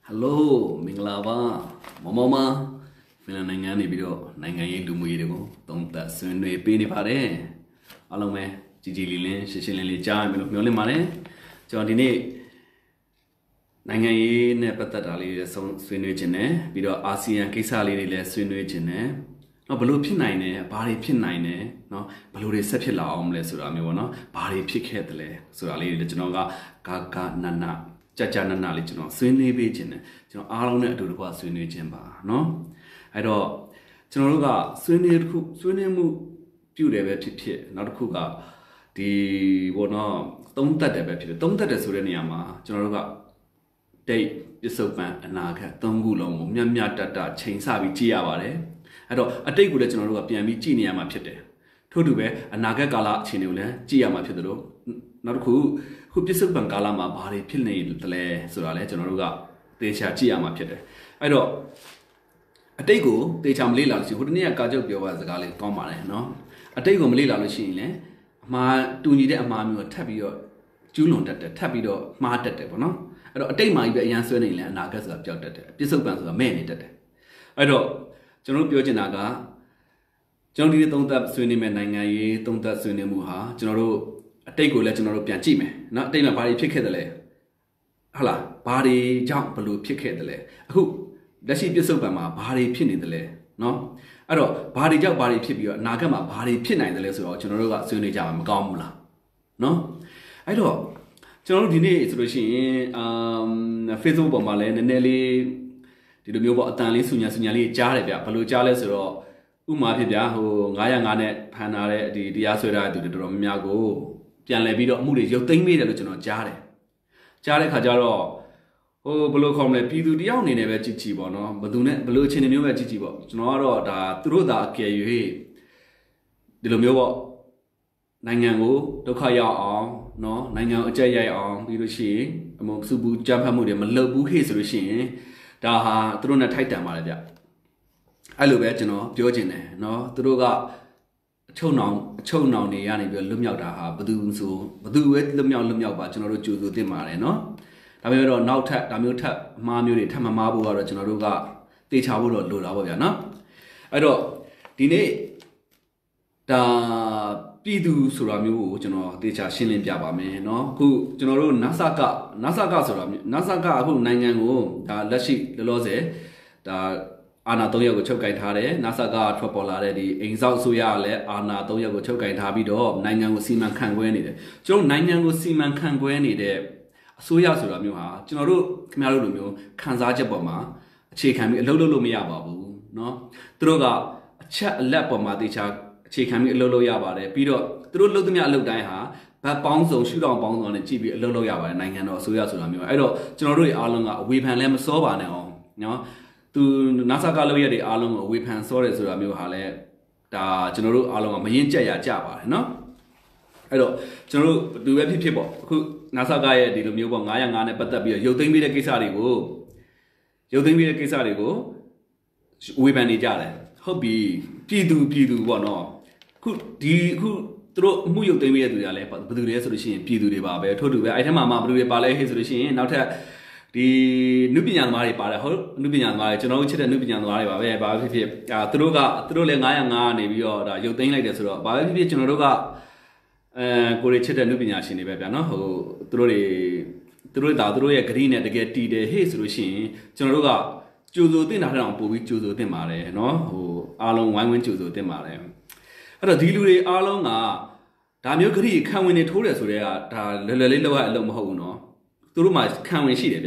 Hello, Minglava, Momoma, Filanangani video, Nangai to Muido, don't that soon we penny pare. Alome, Gigi, Sicilian jam, Mule Mane, Jordine Nangai, Nepatatali, some swinwich video ASEAN Kisali, less swinwich no blue pinine, body pinine, no blue reception omelette, Suramiona, body pick headle, Surali, the Genoga, Kaka Nana. Chachana knowledge, no, swinny beachin, Alone to the was swinny chamber, no? I do Genoga, swinny mu, pure pit, not kuga, the one don't that Sureniama, Genoga, day, the soapman, and naga, Tongulong, Yamyata, chain sabi chiavare. I do a take with a general PMB Geniama pite. Todube, a naga gala chinule, Giama pidro, not who just Bangalama body pilney the le Surale, Genoga, they shall Giama pite. I do a take go, they cham lila, she wouldn't near Kajo as a galley common, no? A take go Lila Lucine, ma do need a mammy or tabio, Julon that tabido, martet, no? I do a take my be answering and nagas of Jotted, disobans of many that. I do General Bioginaga. Generally, don't that swinny men, Nangai, don't that swinny muha, General, a take let General Piachime, not take my body pick headle. Hala, body jump blue pick headle. Who does she be so by my body pin in the lay? No? I don't body jump body pip you, Nagama body pin in the less or General Swinny jam gomla. No? I don't. General Dine is rushing, Facebook Malen and Nelly. Did you about Tani Sunyali Jarabia, Palu Jales or Umapia, who Gayangane, Panare, the Diasura, the Dromiago, Pianlebido, Moody, you think me the original Jare. Jare Kajaro, oh, below come Pidu Dion never chichibo, no, but do not below chin in your chichibo. Sonoro, the through that care you hear. The Lumio Nangango, Dokaya on, no, Nanga Jaya on, Birushi, among Subu Jampamudim, Lobu his regime. Daha through a titan malaja. I look at Georgine, no, through a chow now, the Yanni will lumia, but do it lumia, but general Judo de Mare, no? Tamiro now tap, Tamuta, Mamuri, Tamamabu, or Genoruga, the Chavu, Lula, no? I do Dine da Pidu Suramu, the Chashilin Java, no? Who General Nasaka Suram, Nasaka, who Nangango, the Lashi, the Loze, the Anatolia Chokai Tare, Nasaga Tropolare, the Exalt Suyale, Anatolia Chokai Tabido, Nangango Siman Kangweni. Joe Nangango Siman Kangweni, the Suya Suramuha, General Kamaru, Kanzaja Boma, Chikan, Lolomia Babu, no? Droga, chat lapoma, the chak. Chicken Lolo Yabare, Peter, through Lutumia look die, but bounce on shoot on bounce on a GB Lolo Yaba, and I can also Yasulamio. I don't generally along whip and lemon soba now. No, to Nasakaloya the along whip and sorry Suramio Hale, the general along Mayinja Java, no? I don't general do every people who Nasagaya did Mubo Nayangane, but the beer, you think me the Kisarigo. You think me the Kisarigo? Whip and Ijale. Hobby, Pidu, one or. Who throw Muyo de Mia, but the resolution, Pidu de Babe, told you I am a Mabu Bale, his regime, now the Nubian Mari Para, Nubian Mari, General Chit and Nubian Mari, Throga, Nayanga, maybe or you think like this, but I be Generoga, Gorechit and Nubian in the Babano, who through a green at the get tea, his regime, Generoga, Judo didn't have to be Judo de Mare, no, who along one went Judo de Mare. At a dealer along Damio come when it told us where Lilo alum ho no. Through my county sheet,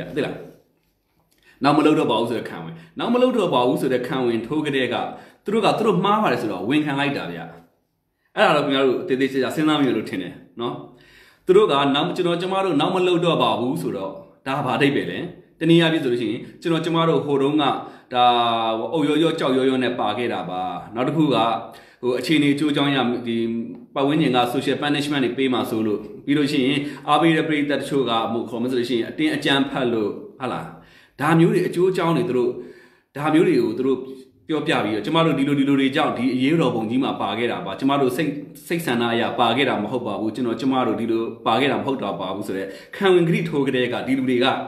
now Malodo bows the county. Now Malodo bows the county in Togadega. Through Maharis or wing and like that. I don't know, this is a Sinami lieutenant, no? Through Namchino Jamaro, now Malodo bows, Daba de Bele. The Nia Vizushi, Chino Chamaro Horonga, the Oyo Chow Yoyone Pageda, not Huga. Chini to join the winning associate punishment pay my solo. Biroshi, I'll be the breed that sugar, Mukomazation, a jam palo, hala. Damn you, Joe Johnny through. Damn you through Pio Piavi, Chamaro Dilu Jounty, Yero Bongima Pagera, but Chamaro 6 and I Pagera Mohoba, which no Chamaro Dilu Pagera Hota Babu, Coming greet Hogadega, Diluga.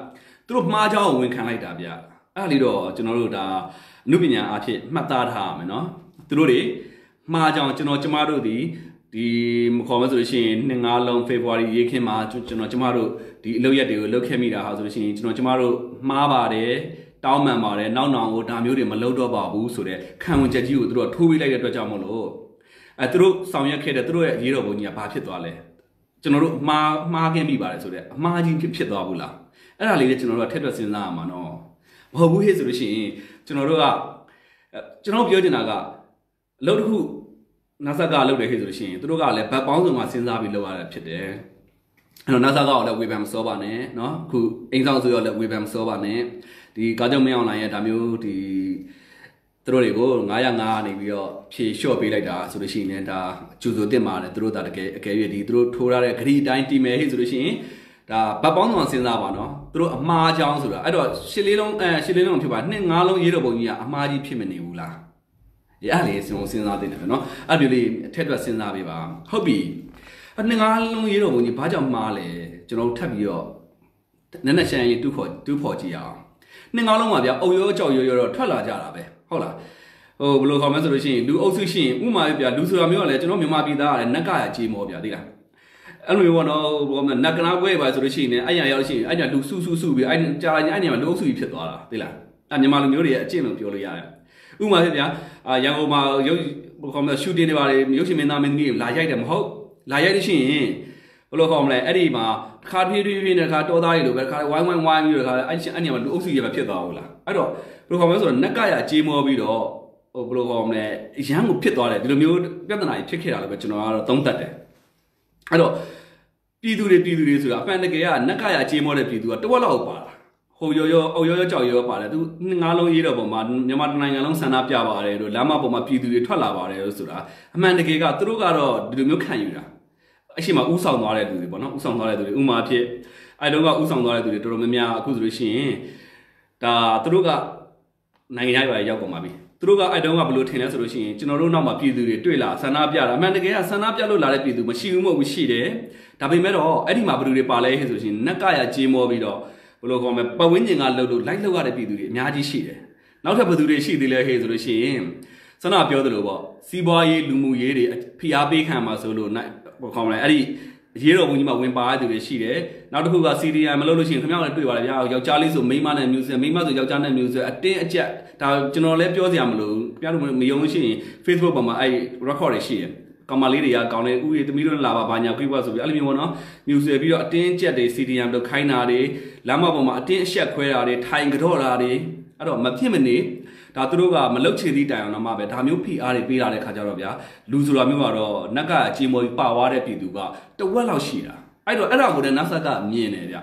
သူတို့မှားကြောင်းဝင်ခံလိုက်တာဗျအဲ့ဒီတော့ကျွန်တော်တို့ဒါအနုပညာအဖြစ်မှတ်သားထားရမယ်နော်သူတို့တွေမှားကြောင်းကျမတို့ဒီမခေါ်မဆိုလို့ရှိရင်နှစ်ငါးလုံး February ရေးခင်းမှာကျမတို့ဒီအလုပ်ရက်တွေကိုလုပ်ခဲ့မိတာဟာဆိုလို့ရှိရင်ကျမတို့မှားပါတယ်တောင်းပန်ပါတယ်နောက်ကိုဒါမျိုးတွေမလုပ်တော့ပါဘူးဆိုတဲ့ခံဝန်ချက်ကြီးကိုသူတို့ထိုးပေးလိုက်တဲ့အတွက်ကြောင့်မို့လို့သူတို့ဆောင်ရွက်ခဲ့တဲ့သူတို့ရဲ့ရေးတော်ပုံကြီးကဘာဖြစ်သွားလဲကျွန်တော်တို့မှားခဲ့မိပါတယ်ဆိုတဲ့အမှားကြီးဖြစ်သွားဘူးလားအဲ့ဒါလေးလည်းကျွန်တော်တို့ကထည့်တွက်စဉ်းစားရမှာနော်မဟုတ်ဘူးဟဲ့ဆိုလို့ရှိရင်ကျွန်တော်ပြောချင်တာကအလုပ်တစ်ခုNASA ကလုပ်တယ်ခေဆိုလို့ရှိရင်သူတို့ကလည်းဘတ်ပေါင်းစုံမှာစဉ်းစားပြီးလုပ်ရတာဖြစ်တယ်အဲ့တော့ NASA ကလည်းဝေဖန်မစောပါနဲ့เนาะအခုအိမ်ဆောင်ဆိုရောလည်းဝေဖန်မစောပါနဲ့ဒီကားကြောင့်မင်းအောင်လိုင်းရဲ့ဒါမျိုးဒီသူတို့တွေကို905နေပြီးတော့ဖြေလျှော့ပေးလိုက်တာဆိုလို့ရှိရင်ဒါကျူဆိုတင်ပါတယ်သူတို့ဒါတကယ်အကယ်၍ဒီသူတို့ထိုးထားတဲ့ဂရီအတိုင်းတီမယ်ဟဲ့ဆိုလို့ရှိရင်ဒါဘတ်ပေါင်းစုံစဉ်းစားပါနော်သူတို့အမှားကြောင်းဆိုတာအဲ့တော့ရှစ်လေးလုံးဖြစ်ပါနှစ်ငါးလုံးရေးတော်ပုံကြီးကအမှားကြီးဖြစ်မနေဘူးလားအဲ့လေစဉ်းစားတင်တယ်နော်အဲ့ဒီလေးထက်တွက်စဉ်းစားပေးပါဟုတ်ပြီနှစ်ငါးလုံးရေးတော်ပုံကြီးဘာကြောင့်မှားလဲကျွန်တော်ထပ်ပြီးတော့နက်နက်ရှမ်းရေးတူးဖော်ကြည့်အောင်နှစ်ငါးလုံးပါဗျာအုံရောကြောက်ရောတော့ထွက်လာကြတာပဲဟုတ်လားဘယ်လိုခေါ်မလဲဆိုလို့ရှိရင်လူအုပ်စုရှိရင်ဥမာပြလူဆိုတာမျိုးကလည်းကျွန်တော်မြန်မာပြည်သားကလည်းနက်ကရကြေးမောဗျာသိလားအဲ့လိုမျိုးပေါ့နော်ဘောမနက်ကနာပွဲပါဆိုလို့ရှိရင်အဲ့ရရောက်ရှိရင်အဲ့ညလူစုပြီးအဲ့ကြာရင်အဲ့ညမှာလူအုပ်စုကြီးဖြစ်သွားတာသိလားအဲ့မြန်မာလူမျိုးတွေရဲ့အကျင့်လို့ပြောလို့ရတယ်ဥမာပြဗျာရန်ကုန်မှာရုပ်ခေါ်မလဲရှူတင်တွေပါတယ်ရုပ်ရှင်မင်းသားမင်းသမီးတွေလာရိုက်တယ်မဟုတ်လာရိုက်လို့ရှိရင်ဘယ်လိုခေါ်မလဲအဲ့ဒီမှာတစ်ခါပြေးနဲ့တစ်ခါတော်သားတွေလိုပဲတစ်ခါဝိုင်းပြီးတော့အဲ့ညမှာလူအုပ်စုကြီးပဲဖြစ်သွားဘူးလားအဲ့တော့ဘယ်လိုခေါ်မလဲဆိုတော့နက်ကရကြေးမောပြီးတော့ဘယ်လိုခေါ်မလဲရန်ကိုဖြစ်သွားတယ်ဒီလိုမျိုးပြဿနာကြီးဖြစ်ခဲ့တာလည်းပဲကျွန်တော်ကတော့သုံးသပ်တယ်အဲ့တော့ပြည်သူတွေဆိုတာအပန်တကယ်ကနက်ကရကြေးမောတဲ့ပြည်သူကတဝက်လောက်ပါလားဟိုရောကြောက်ရောပါတယ်သူငါးလုံးရေးတော့ပုံမှာမြန်မာနိုင်ငံလုံးဆန္ဒပြပါတယ်လို့လမ်းမပေါ်မှာပြည်သူတွေထွက်လာပါတယ်လို့ဆိုတာအမှန်တကယ်ကသူတို့ကတော့ဒီလိုမျိုးခံယူတာအရှိမဥဆောင်သွားတဲ့သူတွေပေါ့နော်ဥဆောင်သွားတဲ့သူတွေဥမာဖြစ်အဲ့တော့ကဥဆောင်သွားတဲ့သူတွေတော်တော်များများအခုဆိုလို့ရှိရင်ဒါသူတို့ကနိုင်ငံရေးရောက်ကုန်ပါပြီသူတို့ကအဲ့တုန်းကဘယ်လိုထင်လဲဆိုလို့ရှိရင်ကျွန်တော်တို့နောက်မှာပြည်သူတွေတွေ့လာဆန္ဒပြတာအမှန်တကယ်ကဆန္ဒပြလို့လာတဲ့ပြည်သူမရှိဘူးမဟုတ်ဘူးရှိတယ်ဒါပေမဲ့တော့အဲ့ဒီမှာဘယ်သူတွေပါလဲဆိုရှင်နက်ကရကြေးမောပြီးတော့ဘယ်လိုခေါ်မလဲပတ်ဝန်းကျင်ကလှုပ်လို့လိုက်လှုပ်ရတဲ့ပြည်သူတွေအများကြီးရှိတယ်နောက်ထပ်ဘယ်သူတွေရှိသေးလဲဟဲ့ဆိုလို့ရှိရင်ဆန္ဒပြောသလိုပေါ့စီးပွားရေးလူမှုရေးတွေဖိအားပေးခံမှာဆိုလို့ဘယ်ခေါ်မလဲအဲ့ဒီရေးတော်ဘုံကြီးမှာဝင်ပါတဲ့သူတွေရှိတယ်နောက်တစ်ခုက CDM မလုပ်လို့ရှိရင်ခင်ဗျားလည်းတွေ့ပါလေဗျာယောက်ျားလေးဆိုမိန်းမနဲ့မျိုးဆက်မိန်းမဆိုယောက်ျားနဲ့မျိုးဆက်အတင်းအကျပ်ဒါကျွန်တော်လည်းပြောစရာမလိုခင်ဗျားတို့မယုံလို့ရှိရင် Facebook ပေါ်မှာအဲ့ record တွေရှိတယ်ကောင်မလေးတွေကကောင်းတယ်ဥယျာဉ်သမီးတို့လာပါဘာညာပြပါဆိုပြီးအဲ့လိုမျိုးပေါ့နော်မျိုးဆက်ပြီးတော့အတင်းကျပ်တွေ CDM တို့ခိုင်းတာတွေလမ်းမပေါ်မှာအတင်းအရှက်ခွဲတာတွေထိုင်ကြော့တာတွေအဲ့တော့မဖြစ်မနေဒါသူတို့ကမလုတ်ချေသီးတိုင်အောင်တော့မှပဲဒါမျိုးဖိအားတွေပေးလာတဲ့ခါကျတော့ဗျာလူဆိုတာမျိုးကတော့နက်ကကြေးမောကြီးပါသွားတဲ့ပြည်သူကတဝက်လောက်ရှိတာအဲ့တော့အဲ့ဒါကိုလည်း NASA ကမြင်တယ်ဗျ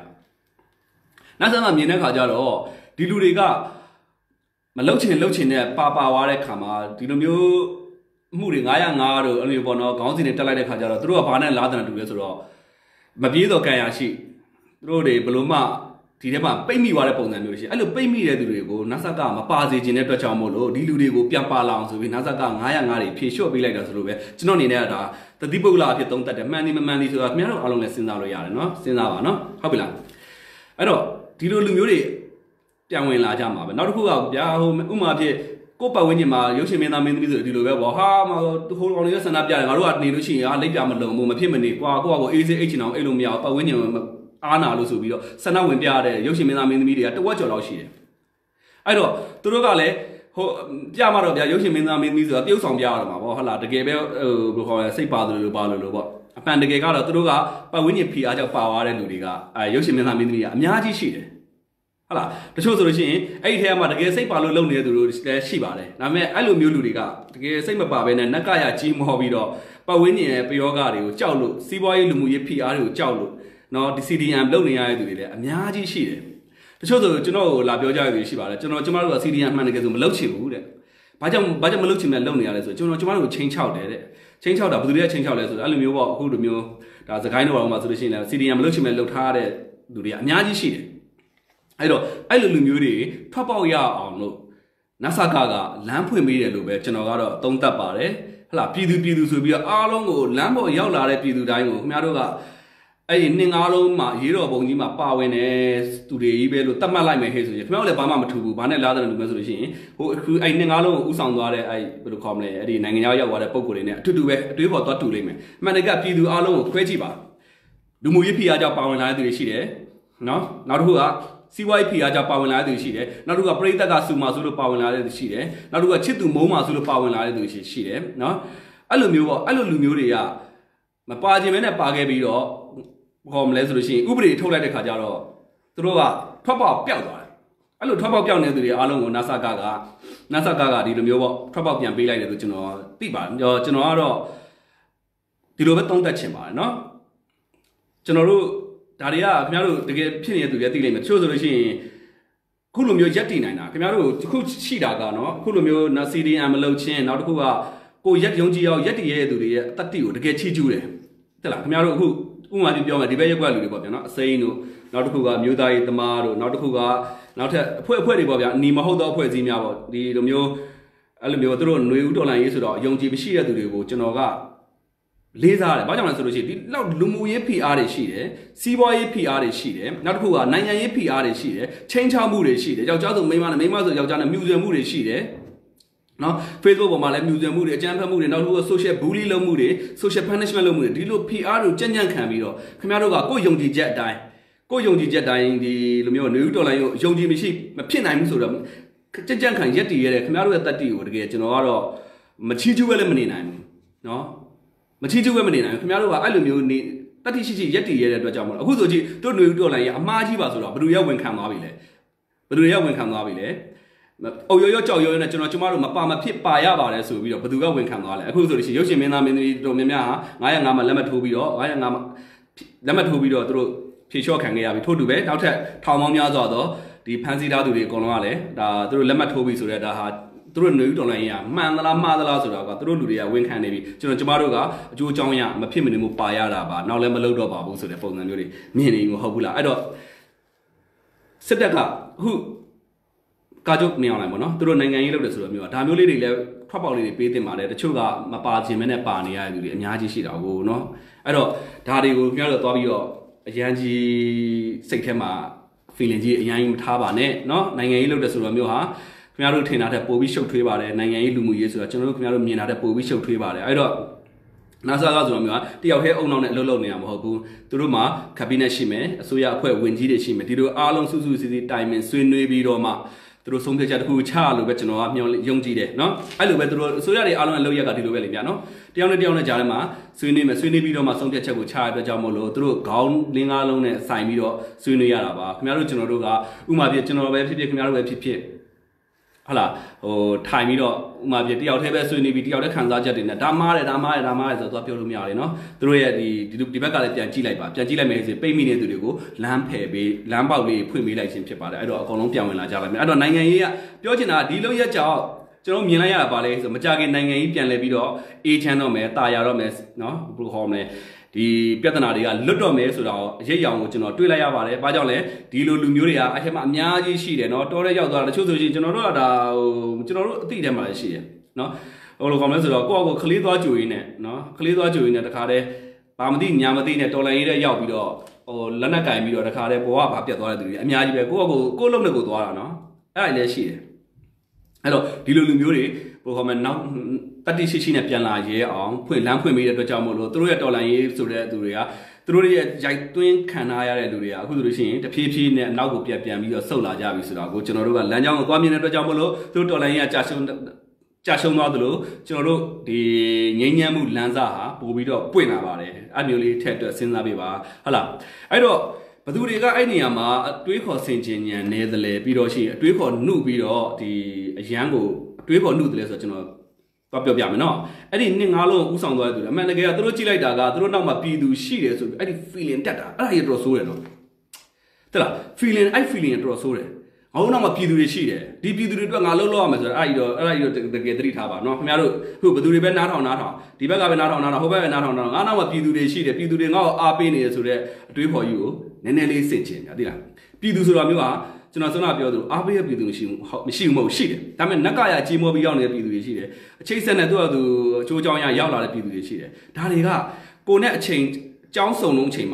NASA ကမြင်တဲ့ခါကျတော့ဒီလူတွေကမလုတ်ချင်နဲ့ပါသွားတဲ့ခါမှာဒီလိုမျိုးမှုတွေ905တို့အဲ့လိုပေါ့နော်ခေါင်းစဉ်တွေတက်လိုက်တဲ့ခါကျတော့သူတို့ကဘာနဲ့လာတယ်တူလဲဆိုတော့မပြေးတော့ကံရရှိသူတို့တွေဘလို့မှဒီထဲမှာပိတ်မိသွားတဲ့ပုံစံမျိုးရှိအဲ့လိုပိတ်မိတဲ့သူတွေကို NASA ကမပါစေခြင်းတဲ့အတွက်ကြောင့်မို့လို့ဒီလူတွေကိုပြန်ပါလာအောင်ဆိုပြီး NASA က905တွေဖြေလျှော့ပေးလိုက်တာဆိုလို့ပဲကျွန်တော်အနေနဲ့ကဒါတတိပုဂ္ဂလအဖြစ်သုံးသပ်တယ်မှန်နေမမှန်နေဆိုတာခင်ဗျားတို့အားလုံးလည်းစဉ်းစားလို့ရတယ်နော်စဉ်းစားပါနော်ဟုတ်ပြီလားအဲ့တော့ဒီလိုလူမျိုးတွေပြန်ဝင်လာကြမှာပဲနောက်တစ်ခုကဗျာဟိုဥမာဖြစ်ကိုပတ်ဝန်းကျင်မှာရုပ်ရှင်မင်းသားမင်းသမီးဆိုဒီလိုပဲပေါ့ဟာဟိုကောင်တွေကဆန္ဒပြတယ်ငါတို့ကနေလို့ရှိရင်ဟာလိပ်ပြမလုံဘူးမဖြစ်မနေကွာကိုကအေးစေးအိတ်ချင်အောင်အဲ့လိုမရအောင်ပတ်ဝန်းကျင်အားနာလို့ဆိုပြီးတော့ဆန္ဒဝင်ပြရတဲ့ရုပ်ရှင်မင်းသားမင်းသမီးတွေကတဝက်ကျော်လောက်ရှိတယ်အဲ့တော့သူတို့ကလည်းဟိုပြမှာတော့ဗျာရုပ်ရှင်မင်းသားမင်းသမီးဆိုတာတရုပ်ဆောင်ပြရတော့မှာပေါ့ဟုတ်လားတကယ်ပဲဟိုဘယ်လိုခေါ်လဲစိတ်ပါတယ်လို့ပါလို့ပေါ့အပန်တကယ်ကတော့သူတို့ကပတ်ဝန်းကျင်ဖိအားကြောင့်ပါသွားတဲ့လူတွေကရုပ်ရှင်မင်းသားမင်းသမီးတွေကအများကြီးရှိတယ်ဟုတ်လားတချို့ဆိုလို့ရှိရင်အဲ့ဒီထဲမှာတကယ်စိတ်ပါလို့လုပ်နေတဲ့သူတို့လည်းရှိပါတယ်ဒါပေမဲ့အဲ့လိုမျိုးလူတွေကတကယ်စိတ်မပါဘဲနဲ့နက်ကရကြီးမောပြီးတော့ပတ်ဝန်းကျင်ရဲ့ပယောဂတွေကိုကြောက်လို့စီးပွားရေးလူမှုရေးဖိအားတွေကိုကြောက်လို့နော်ဒီ CDM လုပ်နေရတဲ့သူတွေလည်းအများကြီးရှိတယ်တချို့ဆိုကျွန်တော်ကိုလာပြောကြရတဲ့ရှိပါတယ်ကျမတို့က CDM မှန်တယ်ကဲဆိုမလုပ်ချင်ဘူးတဲ့ဘာကြောင့်မလုပ်ချင်လဲလုပ်နေရလဲဆိုကျမတို့ကိုချိန်ချောက်တယ်တဲ့ချိန်ချောက်တာဘယ်သူတွေကချိန်ချောက်လဲဆိုတော့အဲ့လိုမျိုးပေါ့အခုလိုမျိုးဒါစကိုင်းတော့ဘာမှဆိုလို့ရှိရင်လည်း CDM မလုပ်ချင်မဲ့လုပ်ထားတဲ့လူတွေအများကြီးရှိတယ်အဲ့တော့အဲ့လိုလူမျိုးတွေထွက်ပေါက်ရအောင်လို့ NASA ကလမ်းဖွင့်ပေးတယ်လို့ပဲကျွန်တော်ကတော့သုံးသပ်ပါတယ်ဟလာပြည်သူဆိုပြီးတော့အားလုံးကိုလမ်းပေါ်ရောက်လာတဲ့ပြည်သူတိုင်းကိုခင်ဗျားတို့ကအဲ့ဒီနှစ်ငါးလုံးမှာရေးတော်ပုံကြီးမှာပါဝင်တယ်သူတွေကြီးပဲလို့တတ်မှတ်လိုက်မယ်ဟဲ့ဆိုရင်ခင်ဗျားတို့လည်းဘာမှမထူဘူးဘာနဲ့လားတဲ့လူမျိုးဆိုလို့ရှိရင်ဟိုအခုအဲ့နှစ်ငါးလုံးကိုဥဆောင်သွားတဲ့အဲ့ဘယ်လိုခေါ်မလဲအဲ့ဒီနိုင်ငံရောက်သွားတဲ့ပုံကိုယ်တွေနဲ့အထူးတူပဲအတွေးပေါ်သွားတူလိမ့်မယ်အမှန်တကယ်ပြည်သူအားလုံးကိုခွဲကြည့်ပါလူမှုရေးဖိအားကြောင့်ပါဝင်လာတဲ့သူတွေရှိတယ်နော်နောက်တစ်ခုကစီးပွားရေးဖိအားကြောင့်ပါဝင်လာတဲ့သူရှိတယ်နောက်တစ်ခုကပရိသတ်ကစုမာစုလို့ပါဝင်လာတဲ့သူရှိတယ်နောက်တစ်ခုကချစ်သူမုန်းမာစုလို့ပါဝင်လာတဲ့သူရှိတယ်နော်အဲ့လိုမျိုးပေါ့အဲ့လိုလူမျိုးတွေကမပါခြင်းပဲနဲ့ပါခဲ့ပြီးတော့ခေါ်မလဲဆိုလို့ရှိရင်ဥပဒေထုတ်လိုက်တဲ့ခါကျတော့သူတို့ကထွက်ပေါက်ပျောက်သွားတယ်အဲ့လိုထွက်ပေါက်ပျောက်နေတဲ့သူတွေအားလုံးကိုနာဆာကဒီလိုမျိုးပေါ့ထွက်ပေါက်ပြန်ပေးလိုက်တယ်လို့ကျွန်တော်သိပါတယ်ကျွန်တော်ကတော့ဒီလိုပဲသုံးသပ်ချင်ပါတယ်နော်ကျွန်တော်တို့ဒါတွေကခင်ဗျားတို့တကယ်ဖြစ်နေတဲ့သူတွေသိလိမ့်မယ်တချို့ဆိုလို့ရှိရင်ခုလိုမျိုးရက်တည်နိုင်တာခင်ဗျားတို့ခုရှိတာကနော်ခုလိုမျိုး CDM မလုပ်ချင်းနောက်တစ်ခုကကိုရက်ယုံကြည်အောင်ရက်တည်ရတဲ့သူတွေရဲ့အသက်တိကိုတကယ်ချီးကျူးတယ်တဲ့လားခင်ဗျားတို့အခုဥပမာပြောမယ်ဒီဘက်ရက်ကွက်လူတွေပေါ့ဗျာနော်အစိမ်းတို့နောက်တစ်ခုကမြို့သားရေးသမားတို့နောက်တစ်ခုကနောက်ထပ်အဖွဲ့တွေပေါ့ဗျာအနီမဟုတ်သောအဖွဲ့အစည်းများပေါ့ဒီလိုမျိုးအဲ့လိုမျိုးသူတို့ຫນွေဦးတော်လိုင်းရေးဆိုတော့ယုံကြည်မရှိတဲ့သူတွေကိုကျွန်တော်ကလေးစားတယ်ဘာကြောင့်လဲဆိုလို့ရှိရင်ဒီလောက်လူမှုရေး PR တွေရှိတယ်စီးပွားရေး PR တွေရှိတယ်နောက်တစ်ခုကနိုင်ငံရေး PR တွေရှိတယ်ချင်းချောက်မှုတွေရှိတယ်ယောက်ျားဆိုမိန်းမနဲ့မိန်းမဆိုယောက်ျားနဲ့မြူဆွယ်မှုတွေရှိတယ်နော် Facebook ပေါ်မှာလည်းမြူဆွယ်မှုတွေအကြမ်းဖက်မှုတွေနောက်တစ်ခုက social bully လုပ်မှုတွေ social punishment လုပ်မှုတွေဒီလို PR ကိုကြံ့ကြံ့ခံပြီးတော့ခင်ဗျားတို့ကကိုယ်ယုံကြည်ချက်အတိုင်းဒီလိုမျိုးနေဦးတော်လိုင်းကိုယုံကြည်မရှိမဖြစ်နိုင်ဘူးဆိုတော့ကြံ့ခံရက်တည်ရတဲ့ခင်ဗျားတို့ရဲ့တတ်တည်ကိုတကယ်ကျွန်တော်ကတော့မချီးကျူးပဲလည်းမနေနိုင်ဘူးနော်မချီးကျူးပဲမနေနိုင်ဘူးခင်ဗျားတို့ကအဲ့လိုမျိုးနေတတိရှိရက်တည်ရတဲ့အတွက်ကြောင့်မလို့အခုဆိုကြည့်တို့နေဦးတော်လိုင်းရဲ့အမှားကြီးပါဆိုတော့ဘယ်သူရောက်ဝင်ခံသွားပြီလဲအုပ်ရောကြောက်ရောနဲ့ကျွန်တော်ကျမတို့မပါမဖြစ်ပါရပါတယ်ဆိုပြီးတော့ဘယ်သူကဝန်ခံသွားလဲအခုဆိုလို့ရှိရင်ရုပ်ရှင်မင်းသားမင်းသမီးတို့များများဟာ905မှာလက်မှတ်ထိုးပြီးတော့သူတို့ဖြေလျှော့ခံခဲ့ရပြီထို့တူပဲနောက်ထပ်ထောင်ပေါင်းများစွာသောဒီဖန်စီသားသူတွေအကုန်လုံးကလည်းဒါသူတို့လက်မှတ်ထိုးပြီးဆိုတော့ဒါဟာသူတို့နေဦးတော်လိုင်းရမှန်သလားမှားသလားဆိုတာကသူတို့လူတွေကဝန်ခံနေပြီကျမတို့ကအကျိုးအကြောင်းရမဖြစ်မနေမှုပါရတာပါနောက်လည်းမလုပ်တော့ပါဘူးဆိုတဲ့ပုံစံမျိုးတွေမြင်နေမှာဟုတ်ဘူးလားအဲ့တော့စစ်တပ်ကအခုကာချုပ်နေအောင်လိုက်ပေါ့နော်သူတို့နိုင်ငံရေးလုပ်တယ်ဆိုတော့မျိုးဒါမျိုးလေးတွေလည်းထွက်ပေါက်လေးတွေပေးတင်ပါတယ်တချို့ကမပါခြင်းမဲနဲ့ပါနေရတဲ့လူတွေအများကြီးရှိတာကိုနော်အဲ့တော့ဒါတွေကိုခင်ဗျားတို့သွားပြီးတော့အရန်ကြီးစိတ်ထဲမှာ feeling ကြီးအရန်ကြီးမထားပါနဲ့နော်နိုင်ငံရေးလုပ်တယ်ဆိုတော့မျိုးဟာခင်ဗျားတို့ထင်တာတဲ့ပိုပြီးရှုပ်ထွေးပါတယ်နိုင်ငံရေးလူမှုရေးဆိုတော့ကျွန်တော်တို့ခင်ဗျားတို့မြင်တာတဲ့ပိုပြီးရှုပ်ထွေးပါတယ်အဲ့တော့နာဆာကဆိုတော့မျိုးကတယောက်တည်းအုံနောက်နဲ့အလုပ်လုပ်နေတာမဟုတ်ဘူးသူတို့မှာ cabinet ရှိမယ်အစိုးရအဖွဲ့ဝင်ကြီးတွေရှိမယ်ဒီလိုအားလုံးစုစုစည်းစည်းတိုင်ပင်ဆွေးနွေးပြီးတော့မှသူတို့ဆုံးဖြတ်ချက်တစ်ခုချလို့ပဲကျွန်တော်ကမျှော်ယုံကြည်တယ်နော်အဲ့လိုပဲသူတို့အစိုးရတွေအားလုံးအလုပ်ရက်ကဒီလိုပဲလေဗျာနော်တယောက်နဲ့ကြားထဲမှာဆွေးနွေးပြီးတော့မှဆုံးဖြတ်ချက်ကိုချရတဲ့အတွက်ကြောင့်မို့လို့သူတို့ခေါင်းလင်းကားလုံးနဲ့ဆိုင်ပြီးတော့ဆွေးနွေးရတာပါခင်ဗျားတို့ကျွန်တော်တို့ကဥမာပြကျွန်တော်ပဲဖြစ်ခင်ဗျားတို့ပဲဖြစ်ဟုတ်လားထိုင်ပြီးတော့ဥမာပြတယောက်တည်းပဲဆွေးနွေးပြီးတယောက်တည်းခံစားချက်တွေနဲ့ဒါမားတယ်ဆိုတော့ပြောလို့မရလေနော်သူတို့ရဲ့ဒီဘက်ကလည်းပြန်ကြည့်လိုက်မယ်ဆိုပိတ်မိနေသူတွေကိုလမ်းဖယ်ပေးလမ်းပေါက်လေးဖွင့်ပေးလိုက်ခြင်းဖြစ်ပါတယ်အဲ့တော့အကုန်လုံးပြန်ဝင်လာကြလိုက်မယ်အဲ့တော့နိုင်ငံရေးကပြောချင်တာဒီလိုရက်ကြောင့်ကျွန်တော်မြင်လိုက်ရတာပါလေဆိုမကြခင်နိုင်ငံရေးပြန်လဲပြီးတော့အေးချမ်းတော့မယ်တာယာတော့မယ်နော်ဘယ်လိုခေါ်မလဲဒီပြဿနာတွေကလွတ်တော့မယ်ဆိုတော့အရေးအယောင်ကိုကျွန်တော်တွေးလိုက်ရပါတယ်။ဘာကြောင့်လဲဒီလိုလူမျိုးတွေကအထက်မှာအများကြီးရှိတယ်နော်။တော်တဲ့ရောက်သွားတာတချို့ဆိုရင်ကျွန်တော်တို့ကဒါကျွန်တော်တို့အသိထဲမှာလည်းရှိတယ်နော်။ဟိုလိုကောင်လဲဆိုတော့ကိုယ့်အကိုခလေးသွားကြွေရင်းနဲ့နော်ခလေးသွားကြွေရင်းနဲ့တခါတည်းဘာမသိညာမသိနဲ့တော်လန်ရေးတဲ့ရောက်ပြီးတော့လက်နက်ကင်ပြီးတော့တခါတည်းဘောကဘာပြတ်သွားတဲ့သူတွေအများကြီးပဲကိုယ့်အကိုလုံးနဲ့ကိုသွားတာနော်။အဲ့ဒါလည်းရှိတယ်။အဲ့တော့ဒီလိုလူမျိုးတွေဘယ်လိုခေါ်မလဲနောက်တတိရှိနဲ့ပြန်လာရဲအောင်လမ်းဖွင့်ပေးတဲ့အတွက်ကြောင့်မို့လို့သူတို့ရဲ့တော်လန်ရေးဆိုတဲ့သူတွေကသူတို့ရဲ့ရိုက်သွင်းခံထားရတဲ့လူတွေကအခုဆိုလို့ရှိရင်တဖြည်းဖြည်းနဲ့အနောက်ကိုပြန်ပြီးတော့ဆုတ်လာကြပြီဆိုတော့ကိုကျွန်တော်တို့ကလမ်းကြောင်းကိုသွားမြင်တဲ့အတွက်ကြောင့်မို့လို့သူတို့တော်လန်ရေးကကြာရှုံးသွားသလိုကျွန်တော်တို့ဒီငြိမ်းချမ်းမှုလမ်းစာဟာပို့ပြီးတော့ပွင့်လာပါတယ်အဲ့မျိုးလေးထက်အတွက်စဉ်းစားပေးပါဟုတ်လားအဲ့တော့ဘသူတွေကအဲ့နေရာမှာအတွေးခေါ်ဆင်ခြင်ဉာဏ်နေသလဲပြီးတော့ရှိအတွေးခေါ်နှုတ်ပြီးတော့ဒီအရန်ကိုအတွေးခေါ်နှုတ်တယ်လဲဆိုတော့ကျွန်တော်ပြောပြမယ်နော်အဲ့ဒီနှစ်ငါးလုံးဥဆောင်သွားတဲ့သူတွေအမှန်တကယ်ကသူတို့ကြည့်လိုက်တာကသူတို့နောက်မှာပြည်သူရှိတယ်ဆိုပြီးအဲ့ဒီ feeling တက်တာအဲ့ဒါကြီးတော်ဆိုးတယ်နော်တဲ့လား feeling တော်ဆိုးတယ်ငါတို့နောက်မှာပြည်သူတွေရှိတယ်ဒီပြည်သူတွေအတွက်ငါလှုပ်ရမယ်ဆိုတော့အဲ့ဒီတော့တကယ်သတိထားပါနော်ခင်ဗျားတို့ခုဘယ်သူတွေပဲနားထောင်ဒီဘက်ကပဲနားထောင်ဟိုဘက်ကနားထောင်ငါနောက်မှာပြည်သူတွေရှိတယ်ပြည်သူတွေငါ့ကိုအားပေးနေတယ်ဆိုတော့အတွေးခေါ်ယူကိုနည်းနည်းလေးစစ်ချင်တယ်သိလားပြည်သူဆိုတာမျိုးကကျွန်တော်စောနပြောသလိုအားပေးရပြည်သူမရှိဘူးမဟုတ်ရှိတယ်ဒါပေမဲ့နက်ကရကြီးမောပြီးရောက်နေတဲ့ပြည်သူတွေရှိတယ်အချိတ်ဆက်နဲ့သူ့အချိုးကြောင်းရရောက်လာတဲ့ပြည်သူတွေရှိတယ်ဒါတွေကကိုနဲ့အချိန်ကြောင်းစုံလုံးအချိန်မှာ